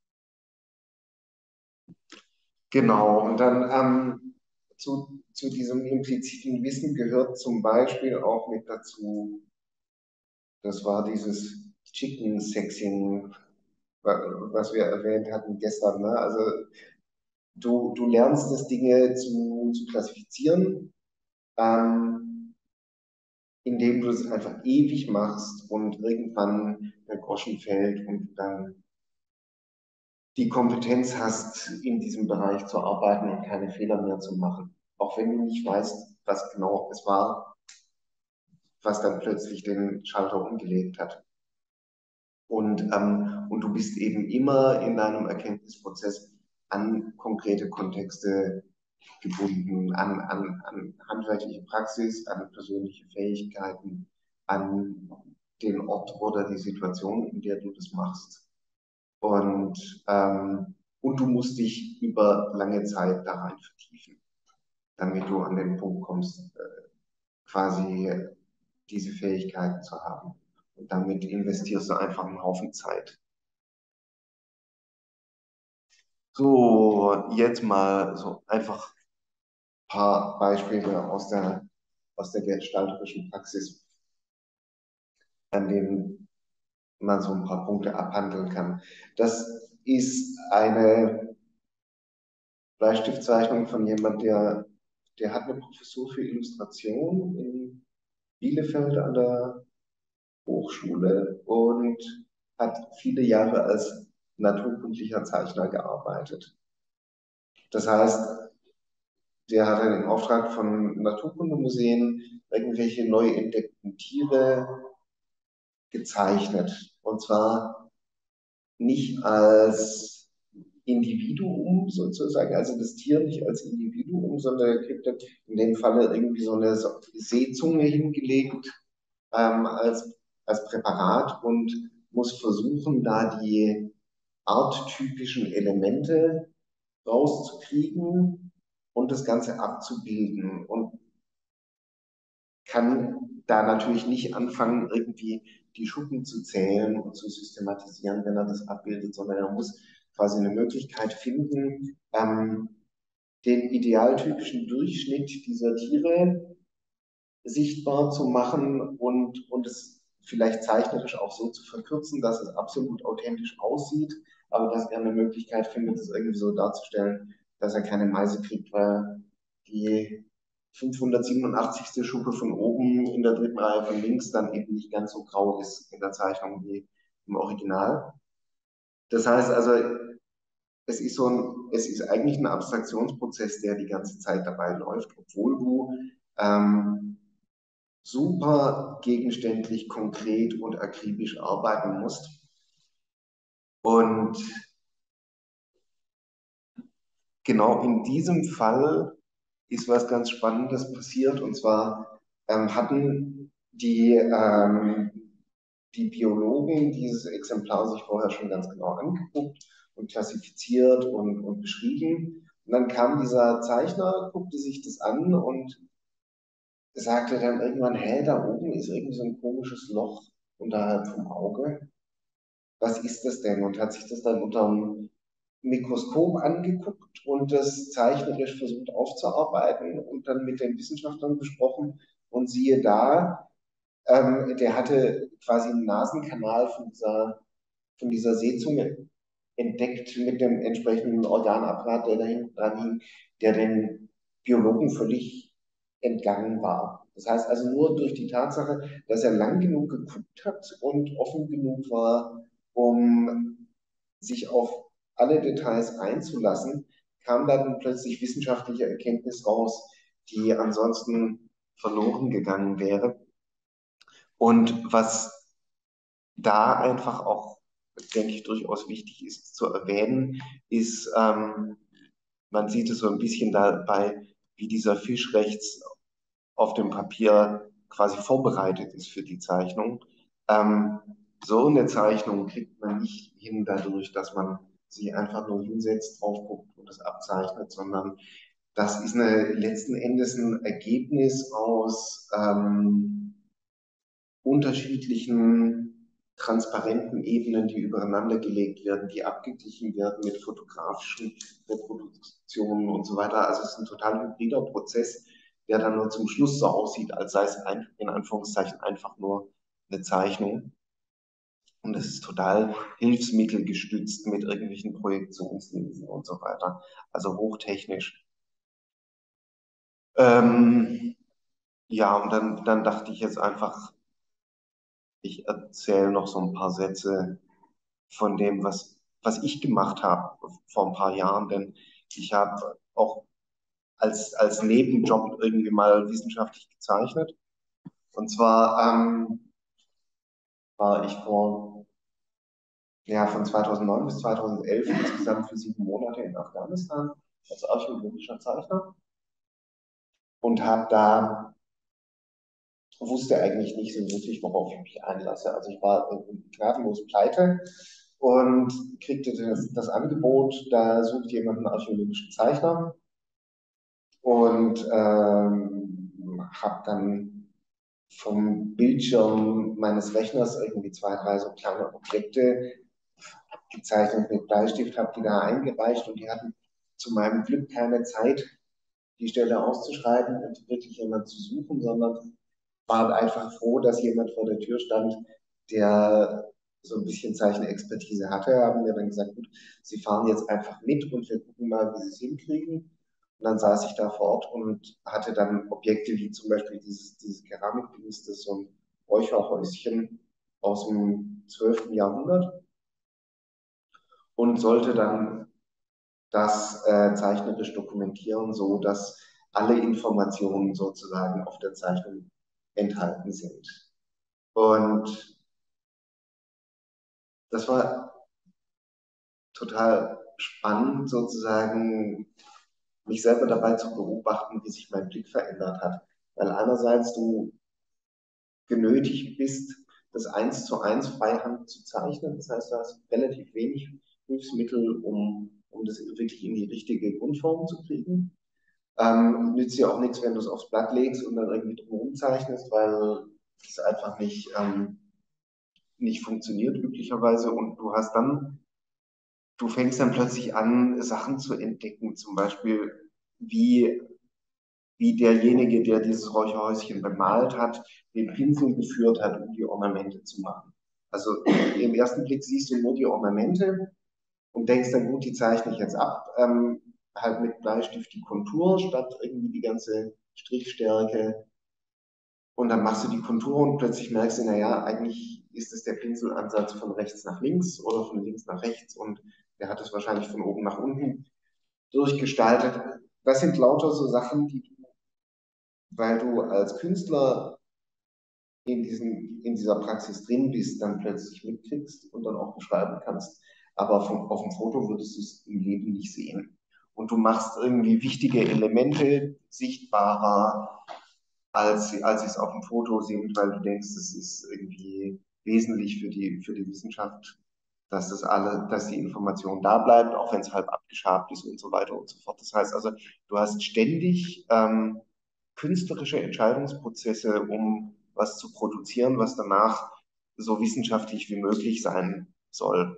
[SPEAKER 1] Genau, und dann ähm, zu, zu diesem impliziten Wissen gehört zum Beispiel auch mit dazu, das war dieses Chicken Sexing, was wir erwähnt hatten gestern. Ne? Also du, du lernst es, Dinge zu, zu klassifizieren, ähm, indem du es einfach ewig machst und irgendwann der Groschen fällt und du dann die Kompetenz hast, in diesem Bereich zu arbeiten und keine Fehler mehr zu machen. Auch wenn du nicht weißt, was genau es war, was dann plötzlich den Schalter umgelegt hat. Und, ähm, und du bist eben immer in deinem Erkenntnisprozess an konkrete Kontexte gebunden, an, an, an handwerkliche Praxis, an persönliche Fähigkeiten, an den Ort oder die Situation, in der du das machst. Und, ähm, und du musst dich über lange Zeit da rein vertiefen, damit du an den Punkt kommst, äh, quasi diese Fähigkeiten zu haben. Und damit investierst du einfach einen Haufen Zeit. So, jetzt mal so einfach ein paar Beispiele aus der, aus der gestalterischen Praxis, an denen man so ein paar Punkte abhandeln kann. Das ist eine Bleistiftzeichnung von jemand, der, der hat eine Professur für Illustration in Bielefeld an der Hochschule und hat viele Jahre als naturkundlicher Zeichner gearbeitet. Das heißt, der hat dann im Auftrag von Naturkundemuseen irgendwelche neu entdeckten Tiere gezeichnet. Und zwar nicht als Individuum sozusagen, also das Tier nicht als Individuum, sondern er kriegt dann in dem Falle irgendwie so eine Seezunge hingelegt ähm, als, als Präparat und muss versuchen, da die arttypischen Elemente rauszukriegen und das Ganze abzubilden und kann da natürlich nicht anfangen, irgendwie die Schuppen zu zählen und zu systematisieren, wenn er das abbildet, sondern er muss quasi eine Möglichkeit finden, ähm, den idealtypischen Durchschnitt dieser Tiere sichtbar zu machen und, und es vielleicht zeichnerisch auch so zu verkürzen, dass es absolut authentisch aussieht, aber dass er eine Möglichkeit findet, es irgendwie so darzustellen, dass er keine Meise kriegt, weil die fünfhundertsiebenundachtzigste Schuppe von oben in der dritten Reihe von links dann eben nicht ganz so grau ist in der Zeichnung wie im Original. Das heißt also, es ist so ein, es ist eigentlich ein Abstraktionsprozess, der die ganze Zeit dabei läuft, obwohl du ähm, super gegenständlich, konkret und akribisch arbeiten musst. Und genau in diesem Fall ist was ganz Spannendes passiert. Und zwar ähm, hatten die, ähm, die Biologen dieses Exemplar sich vorher schon ganz genau angeguckt und klassifiziert und, und beschrieben Und dann kam dieser Zeichner, guckte sich das an und sagte dann irgendwann, hä, da oben ist irgendwie so ein komisches Loch unterhalb vom Auge. Was ist das denn? Und hat sich das dann unter dem Mikroskop angeguckt und das zeichnerisch versucht aufzuarbeiten und dann mit den Wissenschaftlern besprochen. Und siehe da, ähm, der hatte quasi einen Nasenkanal von dieser, von dieser Sehzunge entdeckt mit dem entsprechenden Organapparat, der da hinten dran hing, der den Biologen völlig entgangen war. Das heißt also nur durch die Tatsache, dass er lang genug geguckt hat und offen genug war, um sich auf alle Details einzulassen, kam dann plötzlich wissenschaftliche Erkenntnis raus, die ansonsten verloren gegangen wäre. Und was da einfach auch, denke ich, durchaus wichtig ist zu erwähnen, ist, ähm, man sieht es so ein bisschen dabei, wie dieser Fisch rechts auf dem Papier quasi vorbereitet ist für die Zeichnung. Ähm, so eine Zeichnung kriegt man nicht hin dadurch, dass man sich einfach nur hinsetzt, drauf guckt und es abzeichnet, sondern das ist eine, letzten Endes ein Ergebnis aus ähm, unterschiedlichen transparenten Ebenen, die übereinander gelegt werden, die abgeglichen werden mit fotografischen Reproduktionen und so weiter. Also es ist ein total hybrider Prozess, der dann nur zum Schluss so aussieht, als sei es ein, in Anführungszeichen einfach nur eine Zeichnung. Und es ist total hilfsmittelgestützt mit irgendwelchen Projektionslinsen und so weiter. Also hochtechnisch. Ähm, ja, und dann, dann dachte ich jetzt einfach, ich erzähle noch so ein paar Sätze von dem, was, was ich gemacht habe vor ein paar Jahren, denn ich habe auch als, als Nebenjob irgendwie mal wissenschaftlich gezeichnet. Und zwar ähm, war ich vor, ja, von zweitausendneun bis zweitausendelf insgesamt für sieben Monate in Afghanistan als archäologischer Zeichner und habe da, wusste eigentlich nicht so wirklich, worauf ich mich einlasse. Also ich war gnadenlos pleite und kriegte das, das Angebot, da sucht jemand einen archäologischen Zeichner und ähm, habe dann vom Bildschirm meines Rechners irgendwie zwei, drei so kleine Objekte gezeichnet mit Bleistift, habe die da eingereicht und die hatten zu meinem Glück keine Zeit, die Stelle auszuschreiben und wirklich jemand zu suchen, sondern waren einfach froh, dass jemand vor der Tür stand, der so ein bisschen Zeichenexpertise hatte, haben mir dann gesagt, gut, Sie fahren jetzt einfach mit und wir gucken mal, wie Sie es hinkriegen. Und dann saß ich da vor Ort und hatte dann Objekte wie zum Beispiel dieses, dieses Keramikding, das ist so ein Räucherhäuschen aus dem zwölften Jahrhundert und sollte dann das äh, zeichnerisch dokumentieren, so dass alle Informationen sozusagen auf der Zeichnung enthalten sind. Und das war total spannend, sozusagen mich selber dabei zu beobachten, wie sich mein Blick verändert hat. Weil einerseits du genötigt bist, das eins zu eins freihand zu zeichnen. Das heißt, du hast relativ wenig Hilfsmittel, um, um das wirklich in die richtige Grundform zu kriegen. Ähm, nützt dir auch nichts, wenn du es aufs Blatt legst und dann irgendwie drumherum zeichnest, weil es einfach nicht, ähm, nicht funktioniert üblicherweise. Und du hast dann, du fängst dann plötzlich an, Sachen zu entdecken, zum Beispiel wie, wie derjenige, der dieses Räucherhäuschen bemalt hat, den Pinsel geführt hat, um die Ornamente zu machen. Also im ersten Blick siehst du nur die Ornamente und denkst dann, gut, die zeichne ich jetzt ab, ähm, halt mit Bleistift die Kontur statt irgendwie die ganze Strichstärke. Und dann machst du die Kontur und plötzlich merkst du, naja, eigentlich ist es der Pinselansatz von rechts nach links oder von links nach rechts und der hat es wahrscheinlich von oben nach unten durchgestaltet. Das sind lauter so Sachen, die du, weil du als Künstler in, diesen, in dieser Praxis drin bist, dann plötzlich mitkriegst und dann auch beschreiben kannst. Aber vom, auf dem Foto würdest du es im Leben nicht sehen. Und du machst irgendwie wichtige Elemente sichtbarer, als, als sie es auf dem Foto sind, weil du denkst, es ist irgendwie wesentlich für die, für die Wissenschaft, dass das alle, dass die Information da bleibt, auch wenn es halb abgeschabt ist und so weiter und so fort. Das heißt also, du hast ständig ähm, künstlerische Entscheidungsprozesse, um was zu produzieren, was danach so wissenschaftlich wie möglich sein soll.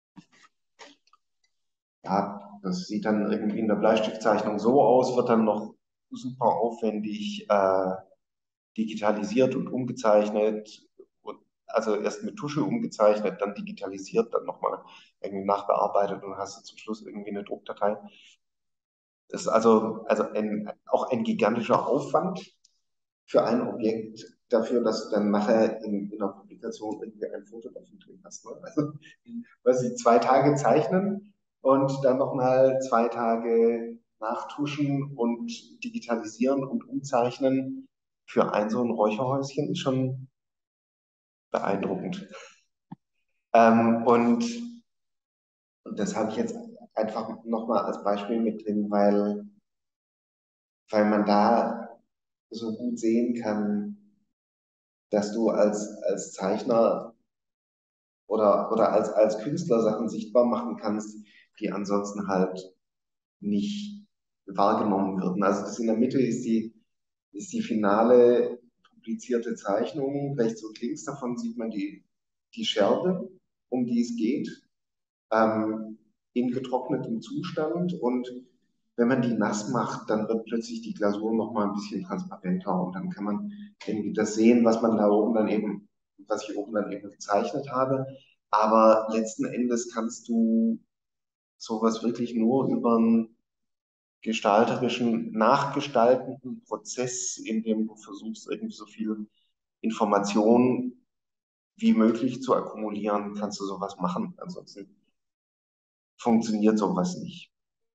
[SPEAKER 1] Ja, das sieht dann irgendwie in der Bleistiftzeichnung so aus, wird dann noch super aufwendig äh, digitalisiert und umgezeichnet. Und also erst mit Tusche umgezeichnet, dann digitalisiert, dann nochmal irgendwie nachbearbeitet und hast du zum Schluss irgendwie eine Druckdatei. Das ist also, also ein, auch ein gigantischer Aufwand für ein Objekt dafür, dass du dann nachher in, in einer Publikation irgendwie ein Foto davon drin hast. Ne? Also, was sie zwei Tage zeichnen und dann nochmal zwei Tage nachtuschen und digitalisieren und umzeichnen für ein so ein Räucherhäuschen ist schon beeindruckend. Ähm, und, und das habe ich jetzt einfach nochmal als Beispiel mit drin, weil, weil man da so gut sehen kann, dass du als, als Zeichner oder, oder als, als Künstler Sachen sichtbar machen kannst, die ansonsten halt nicht wahrgenommen würden. Also das in der Mitte ist die, ist die finale publizierte Zeichnung. Rechts und links davon sieht man die, die Scherbe, um die es geht, ähm, in getrocknetem Zustand. Und wenn man die nass macht, dann wird plötzlich die Glasur noch mal ein bisschen transparenter und dann kann man irgendwie das sehen, was man da oben dann eben, was ich oben dann eben gezeichnet habe. Aber letzten Endes kannst du sowas wirklich nur über einen gestalterischen, nachgestaltenden Prozess, in dem du versuchst, irgendwie so viel Information wie möglich zu akkumulieren, kannst du sowas machen. Ansonsten funktioniert sowas nicht.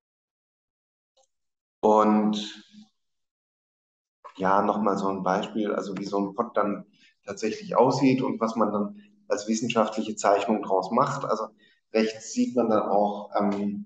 [SPEAKER 1] Und ja, nochmal so ein Beispiel, also wie so ein Pod dann tatsächlich aussieht und was man dann als wissenschaftliche Zeichnung draus macht. Also rechts sieht man dann auch, ähm,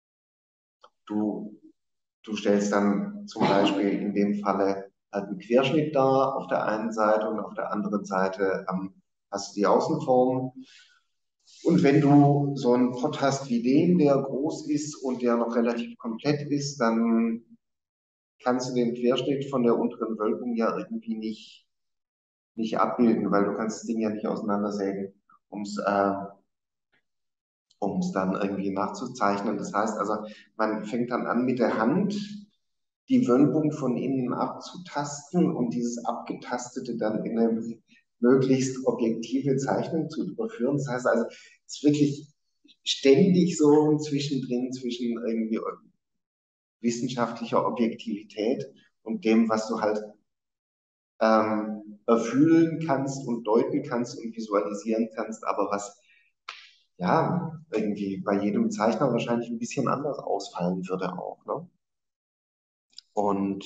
[SPEAKER 1] du, du stellst dann zum Beispiel in dem Falle halt einen Querschnitt dar auf der einen Seite und auf der anderen Seite ähm, hast du die Außenform. Und wenn du so einen Pod hast wie den, der groß ist und der noch relativ komplett ist, dann kannst du den Querschnitt von der unteren Wölbung ja irgendwie nicht, nicht abbilden, weil du kannst das Ding ja nicht auseinandersägen, um es äh, um es dann irgendwie nachzuzeichnen. Das heißt also, man fängt dann an mit der Hand die Wölbung von innen abzutasten und dieses Abgetastete dann in eine möglichst objektive Zeichnung zu überführen. Das heißt also, es ist wirklich ständig so zwischendrin zwischen irgendwie wissenschaftlicher Objektivität und dem, was du halt ähm, erfühlen kannst und deuten kannst und visualisieren kannst, aber was ja irgendwie bei jedem Zeichner wahrscheinlich ein bisschen anders ausfallen würde auch. Ne? Und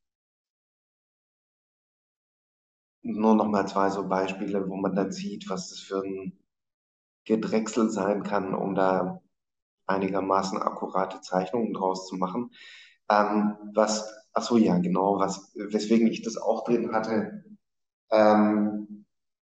[SPEAKER 1] nur noch mal zwei so Beispiele, wo man dann sieht, was das für ein Gedrechsel sein kann, um da einigermaßen akkurate Zeichnungen draus zu machen. Ähm, was, ach so, ja, genau, was, weswegen ich das auch drin hatte, ähm,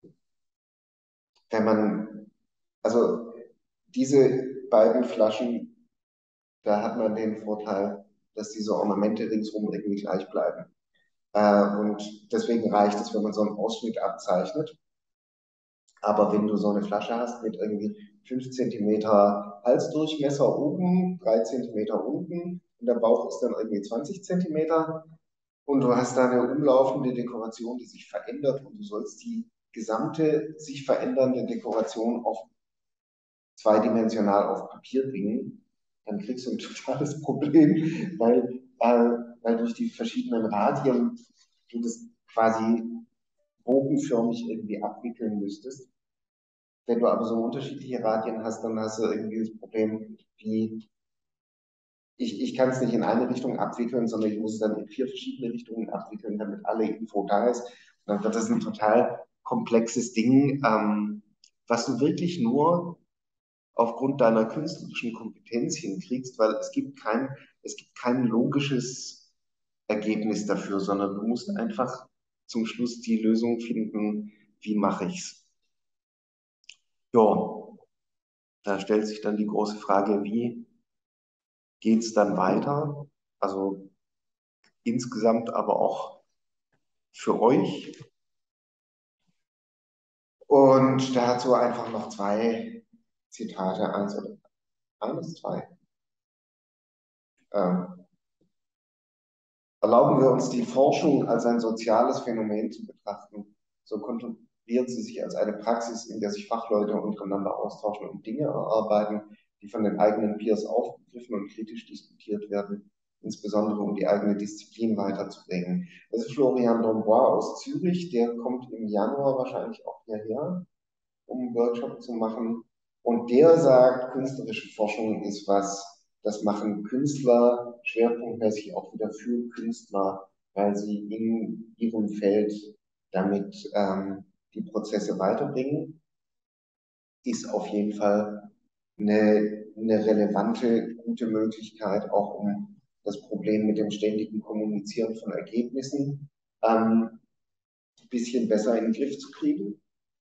[SPEAKER 1] wenn man, also diese beiden Flaschen, da hat man den Vorteil, dass diese Ornamente ringsrum irgendwie gleich bleiben. Äh, und deswegen reicht es, wenn man so einen Ausschnitt abzeichnet. Aber wenn du so eine Flasche hast mit irgendwie fünf Zentimeter Halsdurchmesser oben, drei Zentimeter unten und der Bauch ist dann irgendwie zwanzig Zentimeter und du hast da eine umlaufende Dekoration, die sich verändert und du sollst die gesamte sich verändernde Dekoration auf zweidimensional auf Papier bringen, dann kriegst du ein totales Problem, weil, äh, weil durch die verschiedenen Radien du das quasi bogenförmig irgendwie abwickeln müsstest. Wenn du aber so unterschiedliche Radien hast, dann hast du irgendwie das Problem, wie ich, ich kann es nicht in eine Richtung abwickeln, sondern ich muss es dann in vier verschiedene Richtungen abwickeln, damit alle Info da ist. Und dann wird das ein total komplexes Ding, ähm, was du wirklich nur aufgrund deiner künstlerischen Kompetenz hinkriegst, weil es gibt kein, es gibt kein logisches Ergebnis dafür, sondern du musst einfach zum Schluss die Lösung finden, wie mache ich's. Ja, Da stellt sich dann die große Frage, wie geht es dann weiter? Also insgesamt, aber auch für euch. Und dazu einfach noch zwei Zitate, eins oder eines, zwei. Ähm, erlauben wir uns die Forschung als ein soziales Phänomen zu betrachten, so konstruiert sie sich als eine Praxis, in der sich Fachleute untereinander austauschen und Dinge erarbeiten, die von den eigenen Peers aufgegriffen und kritisch diskutiert werden, insbesondere um die eigene Disziplin weiterzubringen. Das ist Florian Dombois aus Zürich, der kommt im Januar wahrscheinlich auch hierher, um einen Workshop zu machen. Und der sagt, künstlerische Forschung ist was, das machen Künstler schwerpunktmäßig auch wieder für Künstler, weil sie in ihrem Feld damit ähm, die Prozesse weiterbringen. Ist auf jeden Fall eine, eine relevante, gute Möglichkeit, auch um das Problem mit dem ständigen Kommunizieren von Ergebnissen ähm, ein bisschen besser in den Griff zu kriegen.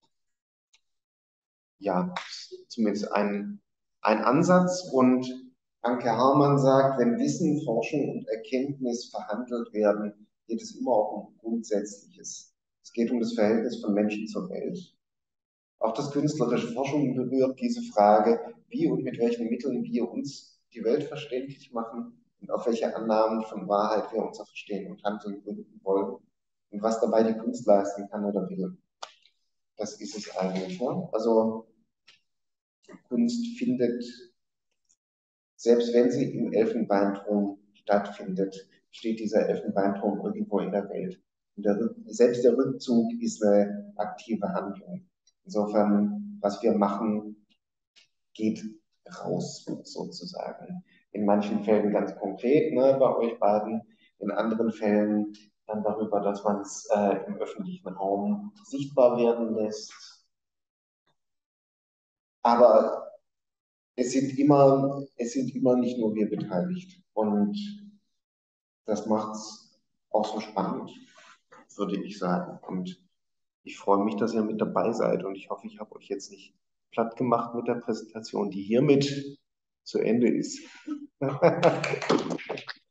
[SPEAKER 1] Ja, zumindest ein, ein Ansatz. Und Anke Hamann sagt, wenn Wissen, Forschung und Erkenntnis verhandelt werden, geht es immer auch um Grundsätzliches. Es geht um das Verhältnis von Menschen zur Welt. Auch das künstlerische Forschung berührt diese Frage, wie und mit welchen Mitteln wir uns die Welt verständlich machen und auf welche Annahmen von Wahrheit wir unser Verstehen und Handeln gründen wollen und was dabei die Kunst leisten kann oder will. Das ist es eigentlich. Ne? Also Kunst findet, selbst wenn sie im Elfenbeinturm stattfindet, steht dieser Elfenbeinturm irgendwo in der Welt. Und der, selbst der Rückzug ist eine aktive Handlung. Insofern, was wir machen, geht raus, sozusagen. In manchen Fällen ganz konkret, ne, bei euch beiden, in anderen Fällen dann darüber, dass man es äh, im öffentlichen Raum sichtbar werden lässt. Aber es sind immer, es sind immer nicht nur wir beteiligt. Und das macht es auch so spannend, würde ich sagen. Und ich freue mich, dass ihr mit dabei seid. Und ich hoffe, ich habe euch jetzt nicht platt gemacht mit der Präsentation, die hiermit zu Ende ist.